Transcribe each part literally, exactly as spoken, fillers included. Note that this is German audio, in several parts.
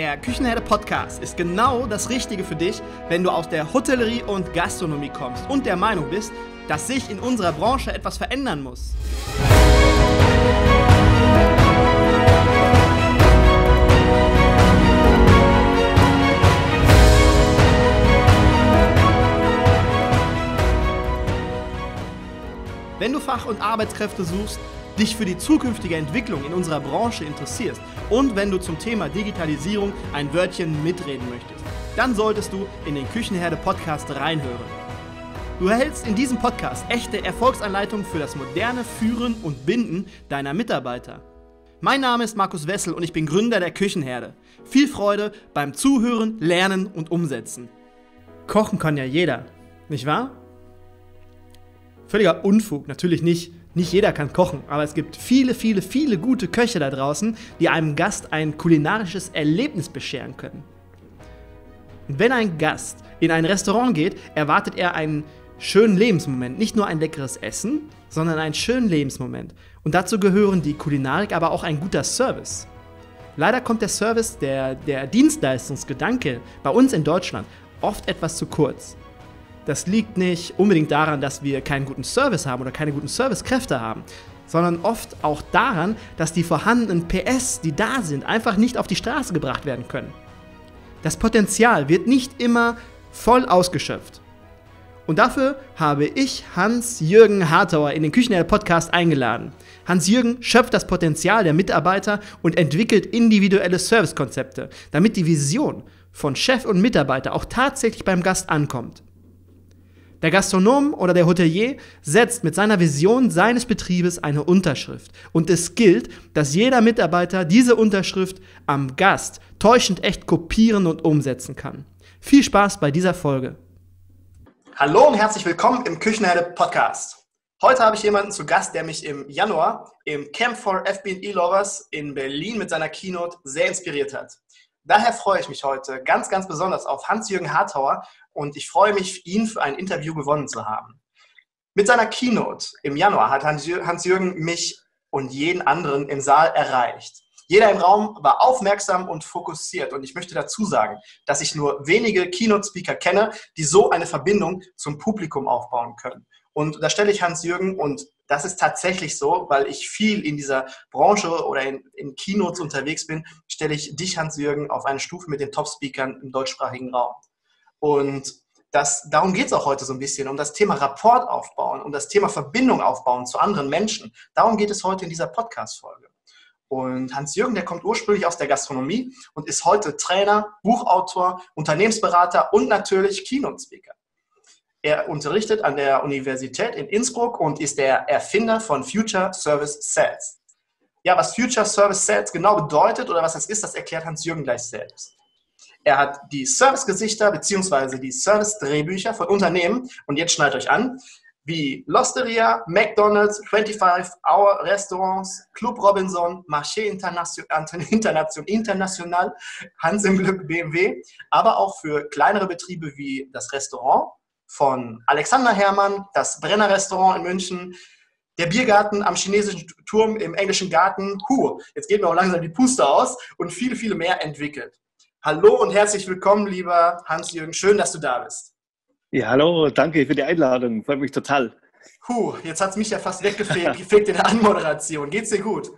Der Küchenherde Podcast ist genau das Richtige für dich, wenn du aus der Hotellerie und Gastronomie kommst und der Meinung bist, dass sich in unserer Branche etwas verändern muss. Wenn du Fach- und Arbeitskräfte suchst, dich für die zukünftige Entwicklung in unserer Branche interessierst und wenn du zum Thema Digitalisierung ein Wörtchen mitreden möchtest, dann solltest du in den Küchenherde Podcast reinhören. Du erhältst in diesem Podcast echte Erfolgsanleitungen für das moderne Führen und Binden deiner Mitarbeiter. Mein Name ist Markus Wessel und ich bin Gründer der Küchenherde. Viel Freude beim Zuhören, Lernen und Umsetzen. Kochen kann ja jeder, nicht wahr? Völliger Unfug, natürlich nicht. Nicht jeder kann kochen, aber es gibt viele, viele, viele gute Köche da draußen, die einem Gast ein kulinarisches Erlebnis bescheren können. Und wenn ein Gast in ein Restaurant geht, erwartet er einen schönen Lebensmoment. Nicht nur ein leckeres Essen, sondern einen schönen Lebensmoment. Und dazu gehören die Kulinarik, aber auch ein guter Service. Leider kommt der Service, der, der Dienstleistungsgedanke bei uns in Deutschland oft etwas zu kurz. Das liegt nicht unbedingt daran, dass wir keinen guten Service haben oder keine guten Servicekräfte haben, sondern oft auch daran, dass die vorhandenen P S, die da sind, einfach nicht auf die Straße gebracht werden können. Das Potenzial wird nicht immer voll ausgeschöpft. Und dafür habe ich Hans-Jürgen Hartauer in den Küchenherde Podcast eingeladen. Hans-Jürgen schöpft das Potenzial der Mitarbeiter und entwickelt individuelle Servicekonzepte, damit die Vision von Chef und Mitarbeiter auch tatsächlich beim Gast ankommt. Der Gastronom oder der Hotelier setzt mit seiner Vision seines Betriebes eine Unterschrift. Und es gilt, dass jeder Mitarbeiter diese Unterschrift am Gast täuschend echt kopieren und umsetzen kann. Viel Spaß bei dieser Folge. Hallo und herzlich willkommen im Küchenherde Podcast. Heute habe ich jemanden zu Gast, der mich im Januar im Camp for F B and E Lovers in Berlin mit seiner Keynote sehr inspiriert hat. Daher freue ich mich heute ganz, ganz besonders auf Hans-Jürgen Hartauer und ich freue mich, ihn für ein Interview gewonnen zu haben. Mit seiner Keynote im Januar hat Hans-Jürgen mich und jeden anderen im Saal erreicht. Jeder im Raum war aufmerksam und fokussiert und ich möchte dazu sagen, dass ich nur wenige Keynote-Speaker kenne, die so eine Verbindung zum Publikum aufbauen können. Und da stelle ich Hans-Jürgen, und das ist tatsächlich so, weil ich viel in dieser Branche oder in, in Keynotes unterwegs bin, stelle ich dich, Hans-Jürgen, auf eine Stufe mit den Top-Speakern im deutschsprachigen Raum. Und das, darum geht es auch heute so ein bisschen, um das Thema Rapport aufbauen, um das Thema Verbindung aufbauen zu anderen Menschen. Darum geht es heute in dieser Podcast-Folge. Und Hans-Jürgen, der kommt ursprünglich aus der Gastronomie und ist heute Trainer, Buchautor, Unternehmensberater und natürlich Keynote-Speaker. Er unterrichtet an der Universität in Innsbruck und ist der Erfinder von Future Service Sales. Ja, was Future Service Sales genau bedeutet oder was das ist, das erklärt Hans-Jürgen gleich selbst. Er hat die Servicegesichter bzw. die Service-Drehbücher von Unternehmen, und jetzt schnallt euch an, wie L'Osteria, McDonald's, fünfundzwanzig Hour Restaurants, Club Robinson, Marché International, International, Hans im Glück B M W, aber auch für kleinere Betriebe wie das Restaurant von Alexander Herrmann, das Brenner Restaurant in München, der Biergarten am chinesischen Turm im englischen Garten, huh, jetzt geht mir auch langsam die Puste aus, und viele, viele mehr entwickelt. Hallo und herzlich willkommen, lieber Hans-Jürgen, schön, dass du da bist. Ja, hallo, danke für die Einladung, freut mich total. Puh, jetzt hat es mich ja fast weggefegt in der Anmoderation. Geht's dir gut?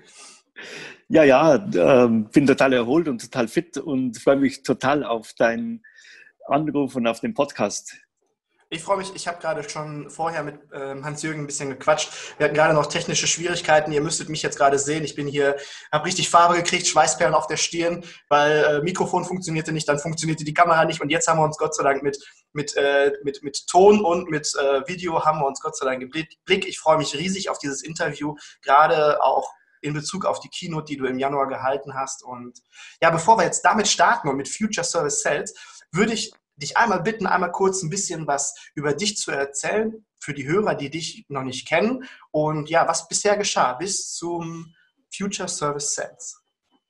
Ja, ja, äh, bin total erholt und total fit und freue mich total auf deinen Anruf und auf den Podcast. Ich freue mich, ich habe gerade schon vorher mit ähm, Hans-Jürgen ein bisschen gequatscht. Wir hatten gerade noch technische Schwierigkeiten. Ihr müsstet mich jetzt gerade sehen. Ich bin hier, habe richtig Farbe gekriegt, Schweißperlen auf der Stirn, weil äh, Mikrofon funktionierte nicht, dann funktionierte die Kamera nicht. Und jetzt haben wir uns Gott sei Dank mit, mit, äh, mit, mit Ton und mit äh, Video haben wir uns Gott sei Dank im Blick. Ich freue mich riesig auf dieses Interview, gerade auch in Bezug auf die Keynote, die du im Januar gehalten hast. Und ja, bevor wir jetzt damit starten und mit Future Service Sales, würde ich dich einmal bitten, einmal kurz ein bisschen was über dich zu erzählen, für die Hörer, die dich noch nicht kennen, und ja, was bisher geschah bis zum Future Service Sales.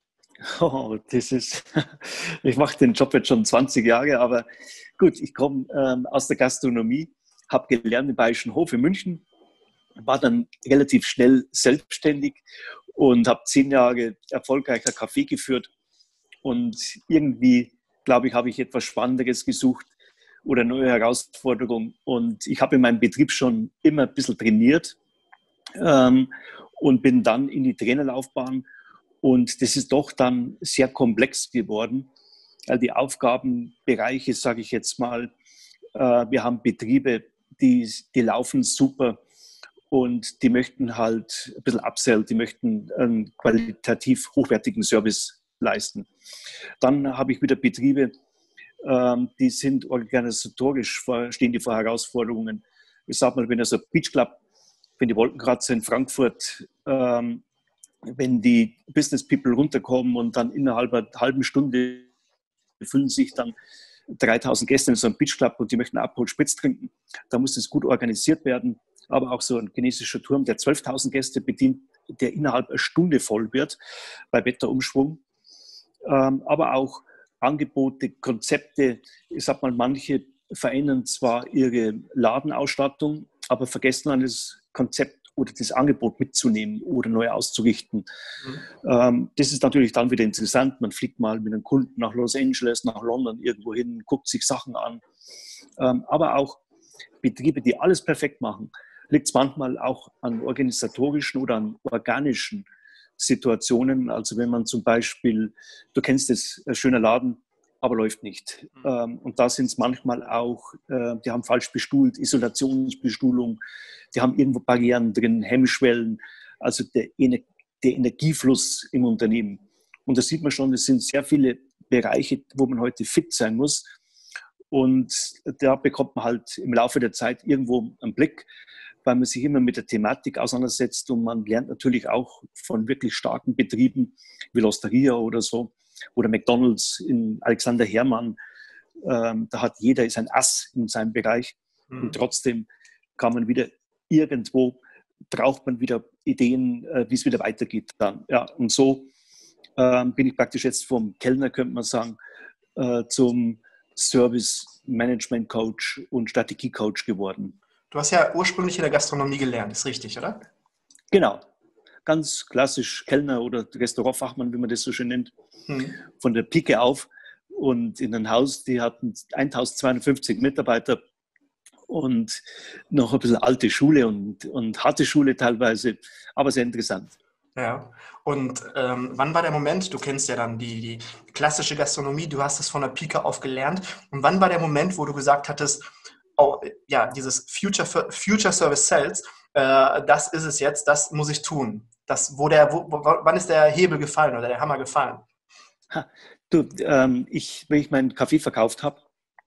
Oh, das ist, ich mache den Job jetzt schon zwanzig Jahre, aber gut, ich komme ähm, aus der Gastronomie, habe gelernt im Bayerischen Hof in München, war dann relativ schnell selbstständig und habe zehn Jahre erfolgreicher Café geführt Und irgendwie, glaube ich, habe ich etwas Spannenderes gesucht oder neue Herausforderungen. Und ich habe in meinem Betrieb schon immer ein bisschen trainiert ähm, und bin dann in die Trainerlaufbahn. Und das ist doch dann sehr komplex geworden. Also die Aufgabenbereiche, sage ich jetzt mal, äh, wir haben Betriebe, die, die laufen super und die möchten halt ein bisschen upsell, die möchten einen qualitativ hochwertigen Service leisten. Dann habe ich wieder Betriebe, ähm, die sind organisatorisch, vor, stehen die vor Herausforderungen. Ich sage mal, wenn also Beach Club, wenn die Wolkenkratzer in Frankfurt, ähm, wenn die Business People runterkommen und dann innerhalb einer halben Stunde füllen sich dann dreitausend Gäste in so einem Beach Club und die möchten Aperol Spritz trinken, da muss das gut organisiert werden. Aber auch so ein chinesischer Turm, der zwölftausend Gäste bedient, der innerhalb einer Stunde voll wird bei Wetterumschwung. Ähm, aber auch Angebote, Konzepte. Ich sag mal, manche verändern zwar ihre Ladenausstattung, aber vergessen dann das Konzept oder das Angebot mitzunehmen oder neu auszurichten. Mhm. Ähm, das ist natürlich dann wieder interessant. Man fliegt mal mit einem Kunden nach Los Angeles, nach London irgendwo hin, guckt sich Sachen an. Ähm, aber auch Betriebe, die alles perfekt machen, liegt es manchmal auch an organisatorischen oder an organischen Situationen. Also wenn man zum Beispiel, du kennst das, ein schöner Laden, aber läuft nicht. Mhm. Und da sind es manchmal auch, die haben falsch bestuhlt, Isolationsbestuhlung, die haben irgendwo Barrieren drin, Hemmschwellen, also der, der Energiefluss im Unternehmen. Und da sieht man schon, es sind sehr viele Bereiche, wo man heute fit sein muss. Und da bekommt man halt im Laufe der Zeit irgendwo einen Blick, weil man sich immer mit der Thematik auseinandersetzt und man lernt natürlich auch von wirklich starken Betrieben wie L'Osteria oder so oder McDonald's in Alexander Hermann. Ähm, da hat jeder ist ein Ass in seinem Bereich mhm. und trotzdem kann man wieder irgendwo, braucht man wieder Ideen, äh, wie es wieder weitergeht dann. Ja, und so ähm, bin ich praktisch jetzt vom Kellner, könnte man sagen, äh, zum Service Management Coach und Strategie Coach geworden. Du hast ja ursprünglich in der Gastronomie gelernt, ist richtig, oder? Genau. Ganz klassisch Kellner oder Restaurantfachmann, wie man das so schön nennt. Hm. Von der Pike auf. Und in ein Haus, die hatten eintausendzweihundertfünfzig Mitarbeiter und noch ein bisschen alte Schule und, und harte Schule teilweise, aber sehr interessant. Ja, und ähm, wann war der Moment, du kennst ja dann die, die klassische Gastronomie, du hast es von der Pike auf gelernt, und wann war der Moment, wo du gesagt hattest, oh, ja, dieses Future, Future Service Sales, äh, das ist es jetzt, das muss ich tun. Das, wo der, wo, wann ist der Hebel gefallen oder der Hammer gefallen? Ha, du, ähm, ich, wenn ich meinen Kaffee verkauft habe,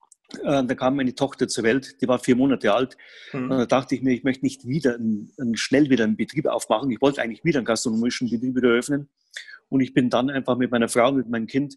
äh, da kam meine Tochter zur Welt, die war vier Monate alt. Mhm. Und da dachte ich mir, ich möchte nicht wieder einen, einen, schnell wieder einen Betrieb aufmachen. Ich wollte eigentlich wieder einen gastronomischen Betrieb wieder eröffnen. Und ich bin dann einfach mit meiner Frau, mit meinem Kind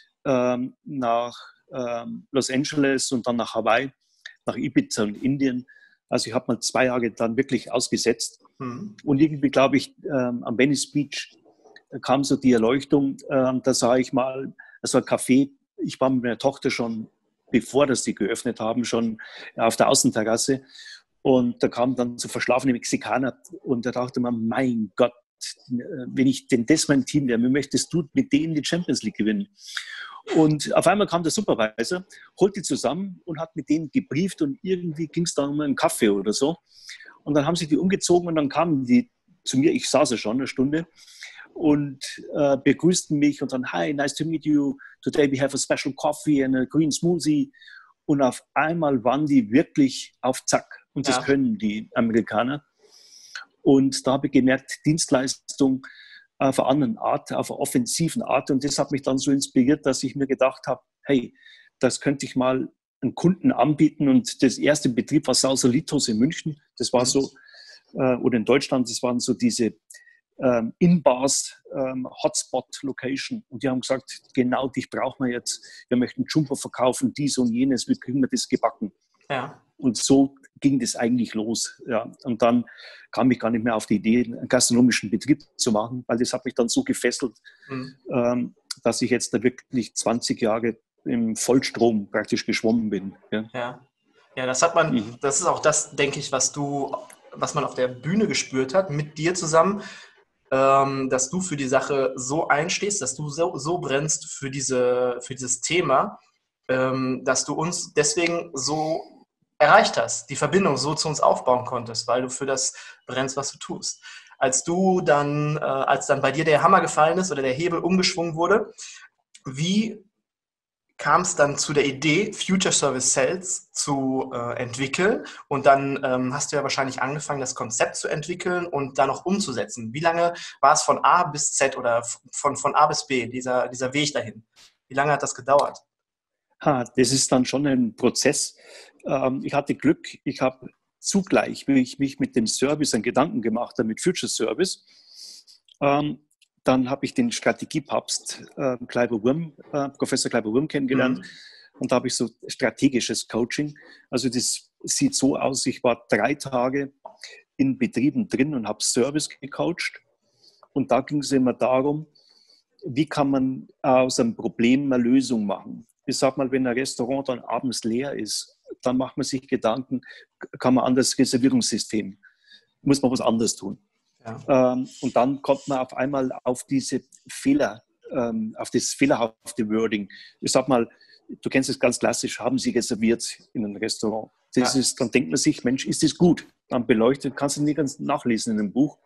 ähm, nach ähm, Los Angeles und dann nach Hawaii, nach Ibiza und Indien. Also ich habe mal zwei Jahre dann wirklich ausgesetzt. Mhm. Und irgendwie, glaube ich, ähm, am Venice Beach kam so die Erleuchtung. Ähm, da sah ich mal, es war ein Café. Ich war mit meiner Tochter schon, bevor das die geöffnet haben, schon auf der Außenterrasse. Und da kamen dann so verschlafene Mexikaner. Und da dachte man, mein Gott, wenn ich denn das mein Team wäre, wie möchtest du mit denen die Champions League gewinnen? Und auf einmal kam der Supervisor, holte die zusammen und hat mit denen gebrieft und irgendwie ging es dann um einen Kaffee oder so. Und dann haben sie die umgezogen und dann kamen die zu mir, ich saß ja schon eine Stunde, und äh, begrüßten mich und dann, hi, nice to meet you, today we have a special coffee and a green smoothie. Und auf einmal waren die wirklich auf Zack. Und das ja. können die Amerikaner. Und da habe ich gemerkt, Dienstleistung auf einer anderen Art, auf einer offensiven Art. Und das hat mich dann so inspiriert, dass ich mir gedacht habe, hey, das könnte ich mal einen Kunden anbieten. Und das erste Betrieb war Sausalitos in München. Das war so, äh, oder in Deutschland, das waren so diese ähm, In-Bars, ähm, Hotspot-Location. Und die haben gesagt, genau dich brauchen wir jetzt. Wir möchten Jumper verkaufen, dies und jenes. Wie kriegen wir das gebacken? Ja. Und so ging das eigentlich los. Ja. Und dann kam ich gar nicht mehr auf die Idee, einen gastronomischen Betrieb zu machen, weil das hat mich dann so gefesselt, mhm. ähm, dass ich jetzt da wirklich zwanzig Jahre im Vollstrom praktisch geschwommen bin. Ja, ja. ja das hat man, mhm. das ist auch das, denke ich, was du, was man auf der Bühne gespürt hat, mit dir zusammen. ähm, dass du für die Sache so einstehst, dass du so, so brennst für, diese, für dieses Thema, ähm, dass du uns deswegen so erreicht hast, die Verbindung so zu uns aufbauen konntest, weil du für das brennst, was du tust. Als du dann, äh, als dann bei dir der Hammer gefallen ist oder der Hebel umgeschwungen wurde, wie kam es dann zu der Idee, Future Service Sales zu äh, entwickeln? Und dann ähm, hast du ja wahrscheinlich angefangen, das Konzept zu entwickeln und dann noch umzusetzen. Wie lange war es von A bis Z oder von, von A bis B, dieser, dieser Weg dahin? Wie lange hat das gedauert? Ha, das ist dann schon ein Prozess. Ähm, ich hatte Glück, ich habe zugleich, wie ich mich mit dem Service einen Gedanken gemacht habe, mit Future Service, ähm, dann habe ich den Strategiepapst äh, Clive Wurm, äh, Professor Clive Wurm kennengelernt. Mhm. Und da habe ich so strategisches Coaching. Also das sieht so aus, ich war drei Tage in Betrieben drin und habe Service gecoacht. Und da ging es immer darum, wie kann man aus einem Problem eine Lösung machen. Ich sage mal, wenn ein Restaurant dann abends leer ist, dann macht man sich Gedanken, kann man an das Reservierungssystem, muss man was anderes tun. Ja. Ähm, und dann kommt man auf einmal auf diese Fehler, ähm, auf das fehlerhafte Wording. Ich sag mal, du kennst es ganz klassisch, haben Sie reserviert in einem Restaurant. Das ja. ist, dann denkt man sich, Mensch, ist das gut? Dann beleuchtet, kannst du nicht ganz nachlesen in einem Buch.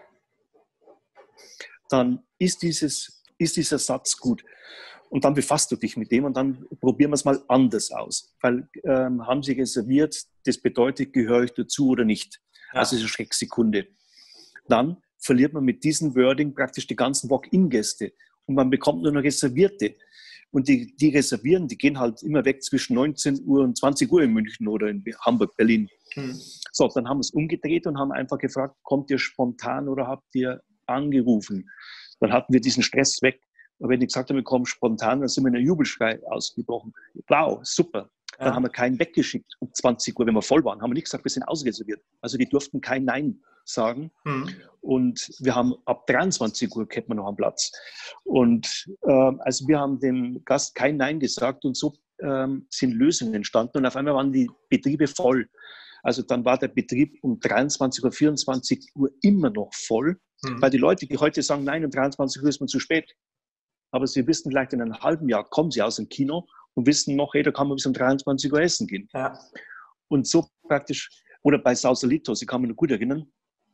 Dann ist, dieses, ist dieser Satz gut. Und dann befasst du dich mit dem und dann probieren wir es mal anders aus. Weil ähm, haben Sie reserviert, das bedeutet, gehöre ich dazu oder nicht? Ja. Also ist eine Schrecksekunde. Dann verliert man mit diesem Wording praktisch die ganzen Walk-in-Gäste und man bekommt nur noch Reservierte. Und die, die reservieren, die gehen halt immer weg zwischen neunzehn Uhr und zwanzig Uhr in München oder in Hamburg, Berlin. Hm. So, dann haben wir es umgedreht und haben einfach gefragt, kommt ihr spontan oder habt ihr angerufen? Dann hatten wir diesen Stress weg. Aber wenn die gesagt haben, wir kommen spontan, dann sind wir in einen Jubelschrei ausgebrochen. Wow, super. Dann ja. haben wir keinen weggeschickt um zwanzig Uhr, wenn wir voll waren. Haben wir nicht gesagt, wir sind ausreserviert. Also die durften kein Nein sagen. Hm. Und wir haben ab dreiundzwanzig Uhr kennt man noch einen Platz. Und ähm, also wir haben dem Gast kein Nein gesagt und so ähm, sind Lösungen entstanden. Und auf einmal waren die Betriebe voll. Also dann war der Betrieb um dreiundzwanzig Uhr, vierundzwanzig Uhr immer noch voll. Hm. Weil die Leute, die heute sagen, nein, um dreiundzwanzig Uhr ist man zu spät. Aber sie wissen vielleicht in einem halben Jahr, kommen sie aus dem Kino und wissen noch, hey, da kann man bis um dreiundzwanzig Uhr essen gehen. Ja. Und so praktisch, oder bei Sausalito, ich kann mich noch gut erinnern,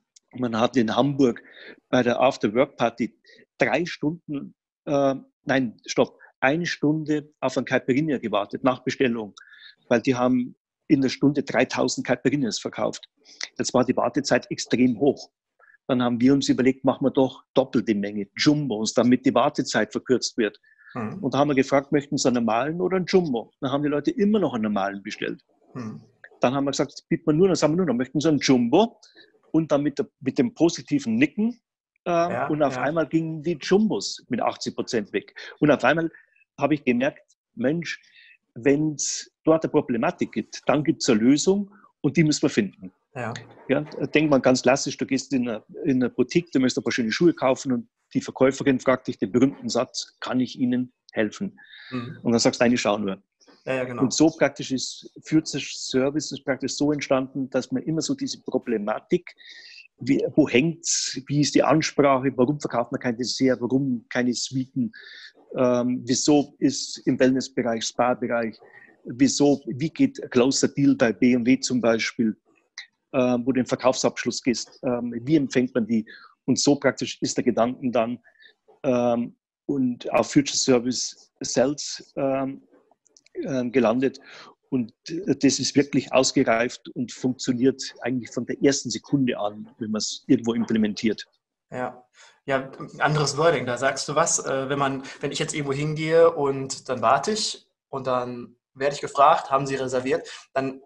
man hat in Hamburg bei der After-Work-Party drei Stunden, äh, nein, stopp, eine Stunde auf ein Caipirinha gewartet, nach Bestellung, weil die haben in der Stunde dreitausend Caipirinhas verkauft. Jetzt war die Wartezeit extrem hoch. Dann haben wir uns überlegt, machen wir doch doppelte Menge, Jumbos, damit die Wartezeit verkürzt wird. Mhm. Und da haben wir gefragt, möchten Sie einen normalen oder einen Jumbo? Dann haben die Leute immer noch einen normalen bestellt. Mhm. Dann haben wir gesagt, bieten wir nur, dann sagen wir nur noch, möchten Sie einen Jumbo? Und dann mit, der, mit dem positiven Nicken. Äh, ja, und auf ja. einmal gingen die Jumbos mit achtzig Prozent weg. Und auf einmal habe ich gemerkt, Mensch, wenn es dort eine Problematik gibt, dann gibt es eine Lösung und die müssen wir finden. Ja. Ja, denkt man ganz klassisch, du gehst in eine, in eine Boutique, du möchtest ein paar schöne Schuhe kaufen und die Verkäuferin fragt dich den berühmten Satz, kann ich Ihnen helfen? Mhm. Und dann sagst du, nein, ich schau nur. Ja, ja, genau. Und so praktisch ist Future Service ist praktisch so entstanden, dass man immer so diese Problematik, wie, wo hängt's, wie ist die Ansprache, warum verkauft man kein Dessert, warum keine Suiten, ähm, wieso ist im Wellnessbereich, Spa-Bereich, wieso, wie geht ein Closer Deal bei B M W zum Beispiel, Ähm, wo du den Verkaufsabschluss gehst, ähm, wie empfängt man die? Und so praktisch ist der Gedanke dann ähm, und auf Future Service Sales ähm, äh, gelandet. Und das ist wirklich ausgereift und funktioniert eigentlich von der ersten Sekunde an, wenn man es irgendwo implementiert. Ja, ja, anderes Wording, da sagst du was, äh, wenn man, wenn ich jetzt irgendwo hingehe und dann warte ich und dann werde ich gefragt, haben Sie reserviert, dann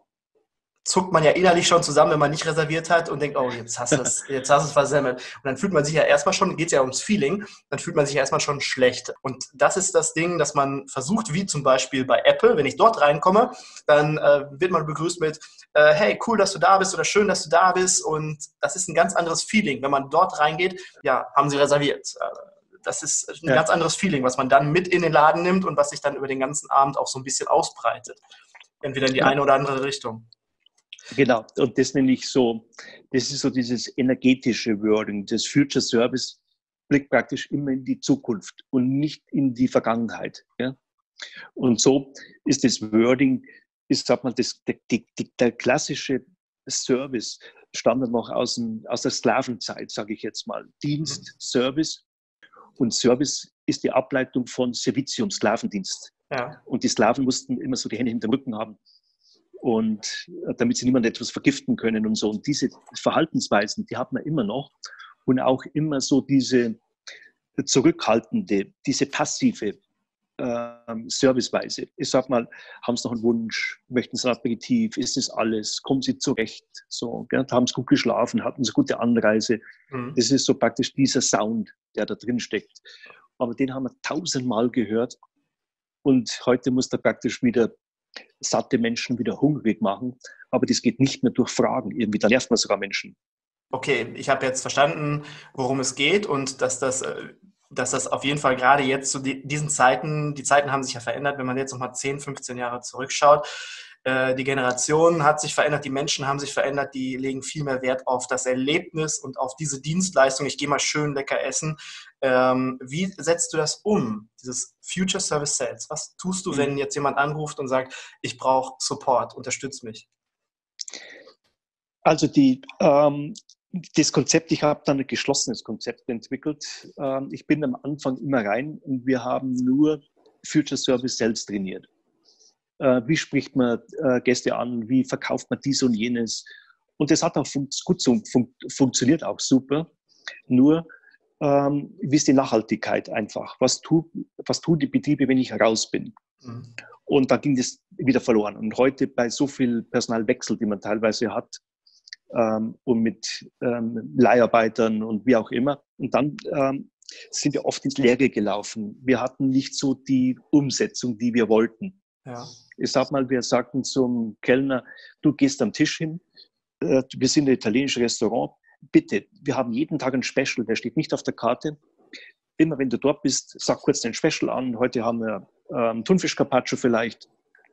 zuckt man ja innerlich schon zusammen, wenn man nicht reserviert hat und denkt, oh, jetzt hast du es, jetzt hast du es versemmelt. Und dann fühlt man sich ja erstmal schon, geht es ja ums Feeling, dann fühlt man sich ja erstmal schon schlecht. Und das ist das Ding, dass man versucht, wie zum Beispiel bei Apple, wenn ich dort reinkomme, dann äh, wird man begrüßt mit, äh, hey, cool, dass du da bist oder schön, dass du da bist. Und das ist ein ganz anderes Feeling. Wenn man dort reingeht, ja, haben sie reserviert. Das ist ein ja. ganz anderes Feeling, was man dann mit in den Laden nimmt und was sich dann über den ganzen Abend auch so ein bisschen ausbreitet. Entweder in die ja. eine oder andere Richtung. Genau, und das nenne ich so, das ist so dieses energetische Wording. Das Future Service blickt praktisch immer in die Zukunft und nicht in die Vergangenheit. Ja? Und so ist das Wording, ist, sagt man, das, der, die, der klassische Service stammt noch aus, dem, aus der Sklavenzeit, sage ich jetzt mal. Dienst, Service. Und Service ist die Ableitung von Servitium, Sklavendienst. Ja. Und die Sklaven mussten immer so die Hände hinter dem Rücken haben. Und damit sie niemand etwas vergiften können und so. Und diese Verhaltensweisen, die hat man immer noch. Und auch immer so diese zurückhaltende, diese passive ähm, Serviceweise. Ich sag mal, haben Sie noch einen Wunsch? Möchten Sie ein Aperitif? Ist das alles? Kommen Sie zurecht? So, gell? Haben Sie gut geschlafen? Hatten Sie eine gute Anreise? Mhm. Das ist so praktisch dieser Sound, der da drin steckt. Aber den haben wir tausendmal gehört. Und heute muss da praktisch wieder satte Menschen wieder hungrig machen. Aber das geht nicht mehr durch Fragen. Irgendwie, da nervt man sogar Menschen. Okay, ich habe jetzt verstanden, worum es geht und dass das, dass das auf jeden Fall gerade jetzt zu diesen Zeiten, die Zeiten haben sich ja verändert, wenn man jetzt nochmal zehn, fünfzehn Jahre zurückschaut. Die Generation hat sich verändert, die Menschen haben sich verändert, die legen viel mehr Wert auf das Erlebnis und auf diese Dienstleistung. Ich gehe mal schön lecker essen. Wie setzt du das um, dieses Future Service Sales? Was tust du, wenn jetzt jemand anruft und sagt, ich brauche Support, unterstütz mich? Also die, ähm, das Konzept, ich habe dann ein geschlossenes Konzept entwickelt. Ähm, ich bin am Anfang immer rein und wir haben nur Future Service Sales trainiert. Äh, wie spricht man äh, Gäste an? Wie verkauft man dies und jenes? Und das hat auch fun- gut so, fun- funktioniert auch super. Nur, ähm, wie ist die Nachhaltigkeit einfach? Was, tu, was tun die Betriebe, wenn ich raus bin? Mhm. Und da ging das wieder verloren. Und heute bei so viel Personalwechsel, die man teilweise hat, ähm, und mit ähm, Leiharbeitern und wie auch immer. Und dann ähm, sind wir oft ins Leere gelaufen. Wir hatten nicht so die Umsetzung, die wir wollten. Ja. Ich sag mal, wir sagten zum Kellner, du gehst am Tisch hin, äh, wir sind ein italienisches Restaurant, bitte, wir haben jeden Tag ein Special, der steht nicht auf der Karte. Immer wenn du dort bist, sag kurz den Special an. Heute haben wir ähm, Thunfisch Carpaccio vielleicht.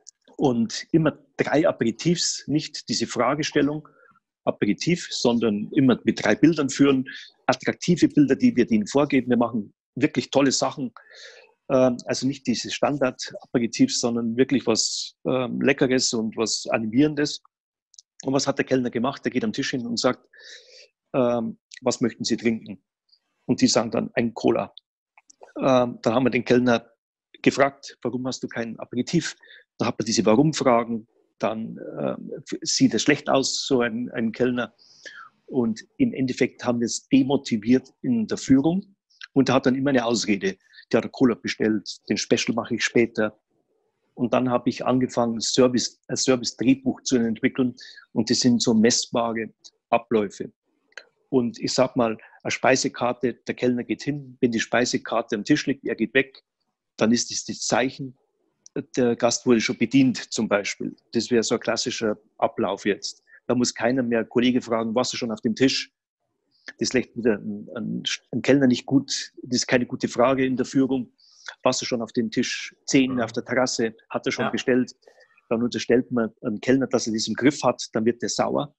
Und immer drei Aperitifs, nicht diese Fragestellung, Aperitif, sondern immer mit drei Bildern führen, attraktive Bilder, die wir denen vorgeben. Wir machen wirklich tolle Sachen. Ähm, also nicht diese Standard-Aperitifs, sondern wirklich was ähm, Leckeres und was Animierendes. Und was hat der Kellner gemacht? Der geht am Tisch hin und sagt, ähm, was möchten Sie trinken? Und die sagen dann ein Cola. Ähm, dann haben wir den Kellner gefragt, warum hast du kein Aperitif? Dann hat man diese Warum-Fragen. Dann äh, sieht es schlecht aus, so ein, ein Kellner. Und im Endeffekt haben wir es demotiviert in der Führung. Und er hat dann immer eine Ausrede. Der hat eine Cola bestellt, den Special mache ich später. Und dann habe ich angefangen, Service, ein Service-Drehbuch zu entwickeln. Und das sind so messbare Abläufe. Und ich sage mal, eine Speisekarte, der Kellner geht hin, wenn die Speisekarte am Tisch liegt, er geht weg, dann ist das das Zeichen, der Gast wurde schon bedient zum Beispiel. Das wäre so ein klassischer Ablauf jetzt. Da muss keiner mehr Kollege fragen, warst du schon auf dem Tisch? Das lässt wieder ein, ein, ein Kellner nicht gut. Das ist keine gute Frage in der Führung. Warst du schon auf dem Tisch zehn auf der Terrasse? Hat er schon ja. bestellt? Dann unterstellt man einem Kellner, dass er das im Griff hat. Dann wird der sauer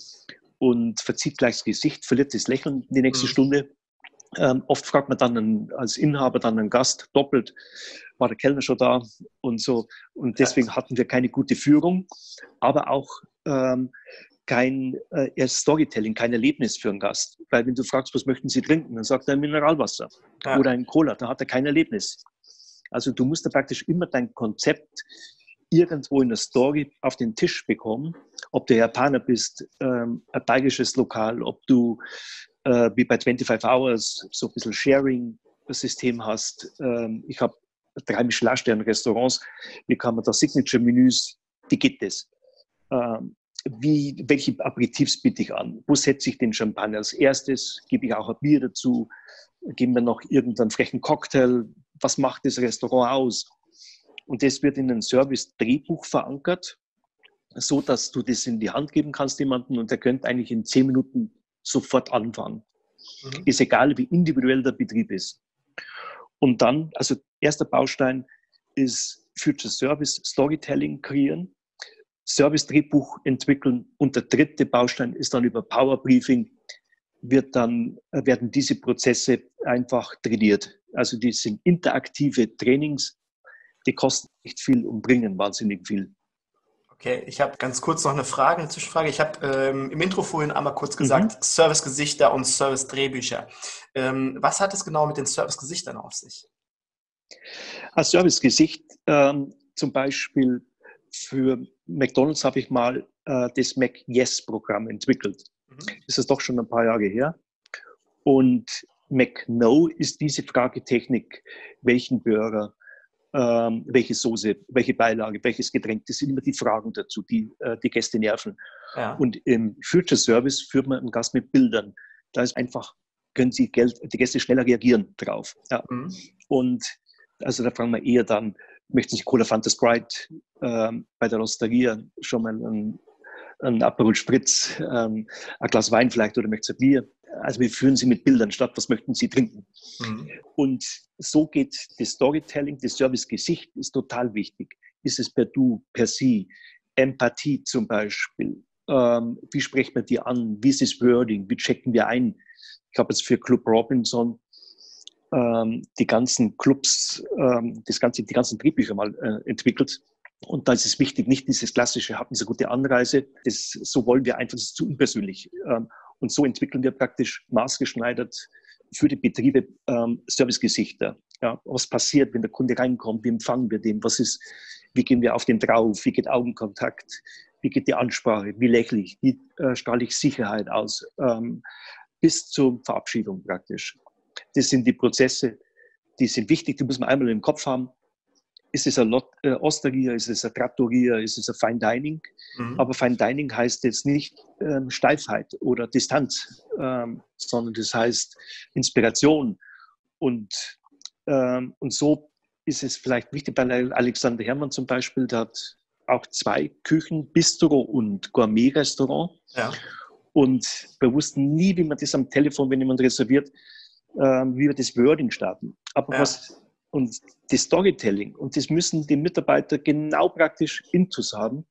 und verzieht gleich das Gesicht, verliert das Lächeln die nächste mhm. Stunde. Ähm, oft fragt man dann einen, als Inhaber dann einen Gast doppelt, war der Kellner schon da und so. Und deswegen hatten wir keine gute Führung, aber auch ähm, kein äh, Storytelling, kein Erlebnis für einen Gast. Weil wenn du fragst, was möchten Sie trinken, dann sagt er ein Mineralwasser ja. oder ein Cola, dann hat er kein Erlebnis. Also du musst da praktisch immer dein Konzept irgendwo in der Story auf den Tisch bekommen, ob du Japaner bist, ähm, ein bayerisches Lokal, ob du äh, wie bei fünfundzwanzig Hours so ein bisschen Sharing-System hast. Ähm, ich habe drei Michelin-Sterne-Restaurants. Wie kann man da Signature-Menüs, wie geht das? Ähm, wie, welche Aperitifs biete ich an? Wo setze ich den Champagner als erstes? Gebe ich auch ein Bier dazu? Geben wir noch irgendeinen frechen Cocktail? Was macht das Restaurant aus? Und das wird in einem Service-Drehbuch verankert, so dass du das in die Hand geben kannst jemanden und der könnte eigentlich in zehn Minuten sofort anfangen. Mhm. Ist egal, wie individuell der Betrieb ist. Und dann, also erster Baustein ist Future Service Storytelling kreieren. Service-Drehbuch entwickeln und der dritte Baustein ist dann über Power-Briefing, wird dann, werden diese Prozesse einfach trainiert. Also die sind interaktive Trainings, die kosten nicht viel und bringen wahnsinnig viel. Okay, ich habe ganz kurz noch eine Frage, eine Zwischenfrage. Ich habe ähm, im Intro vorhin einmal kurz gesagt, Mhm. Service-Gesichter und Service-Drehbücher. Ähm, was hat es genau mit den Service-Gesichtern auf sich? Als Servicegesicht ähm, zum Beispiel für McDonald's habe ich mal äh, das Mac-Yes-Programm entwickelt. Mhm. Das ist doch schon ein paar Jahre her. Und Mac-No ist diese Fragetechnik, welchen Burger, ähm, welche Soße, welche Beilage, welches Getränk. Das sind immer die Fragen dazu, die äh, die Gäste nerven. Ja. Und im Future Service führt man einen Gast mit Bildern. Da ist einfach, können Sie Geld, die Gäste schneller reagieren drauf. Ja. Mhm. Und also da fragen wir eher dann, möchten Sie Cola Fanta Sprite ähm, bei der Osteria schon mal ein, ein Aperol Spritz, ähm, ein Glas Wein vielleicht oder möchten Sie Bier? Also wir führen Sie mit Bildern statt, was möchten Sie trinken? Mhm. Und so geht das Storytelling, das Servicegesicht ist total wichtig. Ist es per Du, per Sie, Empathie zum Beispiel? Ähm, wie sprechen wir die an? Wie ist das Wording? Wie checken wir ein? Ich habe jetzt für Club Robinson ähm, die ganzen Clubs, ähm, das ganze, die ganzen Drehbücher mal äh, entwickelt. Und da ist es wichtig, nicht dieses klassische, hatten Sie eine gute Anreise, das, so wollen wir einfach, das ist zu unpersönlich. Ähm, und so entwickeln wir praktisch maßgeschneidert für die Betriebe ähm, Servicegesichter. Ja, was passiert, wenn der Kunde reinkommt, wie empfangen wir den, was ist, wie gehen wir auf den drauf, wie geht Augenkontakt, wie geht die Ansprache, wie lächle ich, wie äh, strahle ich Sicherheit aus, ähm, bis zur Verabschiedung praktisch. Das sind die Prozesse, die sind wichtig, die muss man einmal im Kopf haben. Ist es ein äh, Osteria, ist es ein Trattoria, ist es ein Fine Dining? Mhm. Aber Fine Dining heißt jetzt nicht ähm, Steifheit oder Distanz, ähm, sondern das heißt Inspiration. Und, ähm, und so ist es vielleicht wichtig bei Alexander Herrmann zum Beispiel, der hat auch zwei Küchen, Bistro und Gourmet-Restaurant. Ja. Und wir wussten nie, wie man das am Telefon, wenn jemand reserviert, ähm, wie wir das Wording starten. Aber Ja. was, und das Storytelling, und das müssen die Mitarbeiter genau praktisch intus haben.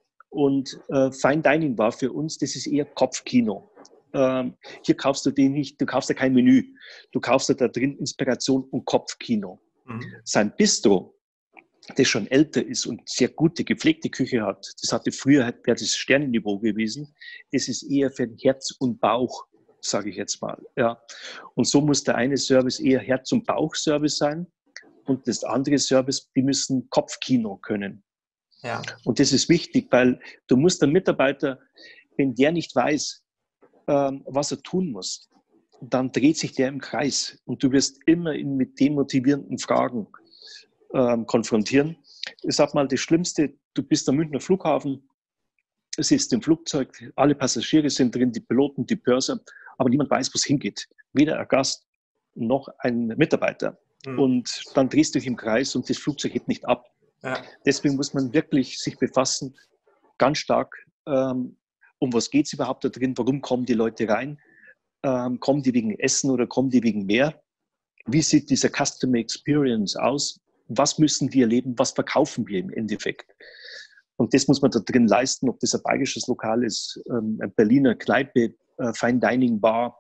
Und äh, Fine Dining war für uns, das ist eher Kopfkino. Ähm, hier kaufst du den nicht, du kaufst ja kein Menü. Du kaufst ja da drin Inspiration und Kopfkino. Mhm. Sein Bistro, das schon älter ist und sehr gute, gepflegte Küche hat, das hatte früher, wäre das Sternenniveau gewesen, das ist eher für Herz und Bauch, sage ich jetzt mal. Ja. Und so muss der eine Service eher Herz- und Bauch-Service sein und das andere Service, die müssen Kopfkino können. Ja. Und das ist wichtig, weil du musst der Mitarbeiter, wenn der nicht weiß, ähm, was er tun muss, dann dreht sich der im Kreis und du wirst immer ihn mit demotivierenden Fragen ähm, konfrontieren. Ich sag mal, das Schlimmste, du bist am Münchner Flughafen, sitzt im Flugzeug, alle Passagiere sind drin, die Piloten, die Purser, aber niemand weiß, wo es hingeht. Weder ein Gast noch ein Mitarbeiter. Mhm. Und dann drehst du dich im Kreis und das Flugzeug hebt nicht ab. Ja. Deswegen muss man wirklich sich befassen, ganz stark, ähm, um was geht es überhaupt da drin, warum kommen die Leute rein, ähm, kommen die wegen Essen oder kommen die wegen mehr, wie sieht dieser Customer Experience aus, was müssen die erleben, was verkaufen wir im Endeffekt. Und das muss man da drin leisten, ob das ein bayerisches Lokal ist, ähm, ein Berliner Kneipe, äh, Fine Dining Bar,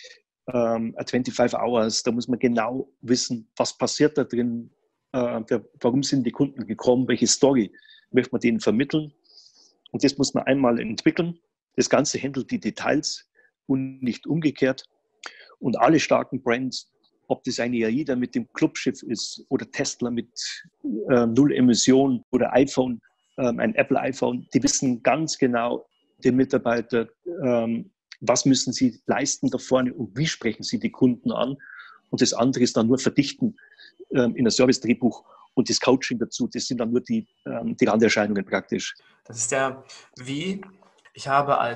ähm, fünfundzwanzig Hours, da muss man genau wissen, was passiert da drin, äh, warum sind die Kunden gekommen, welche Story möchte man denen vermitteln. Und das muss man einmal entwickeln. Das Ganze handelt die Details und nicht umgekehrt. Und alle starken Brands, ob das eine AIDA mit dem Clubschiff ist oder Tesla mit äh, Null Emission oder iPhone, ähm, ein Apple iPhone, die wissen ganz genau, die Mitarbeiter, ähm, was müssen sie leisten da vorne und wie sprechen sie die Kunden an. Und das andere ist dann nur verdichten ähm, in ein Service-Drehbuch und das Coaching dazu, das sind dann nur die, ähm, die Randerscheinungen praktisch. Das ist ja wie, ich habe als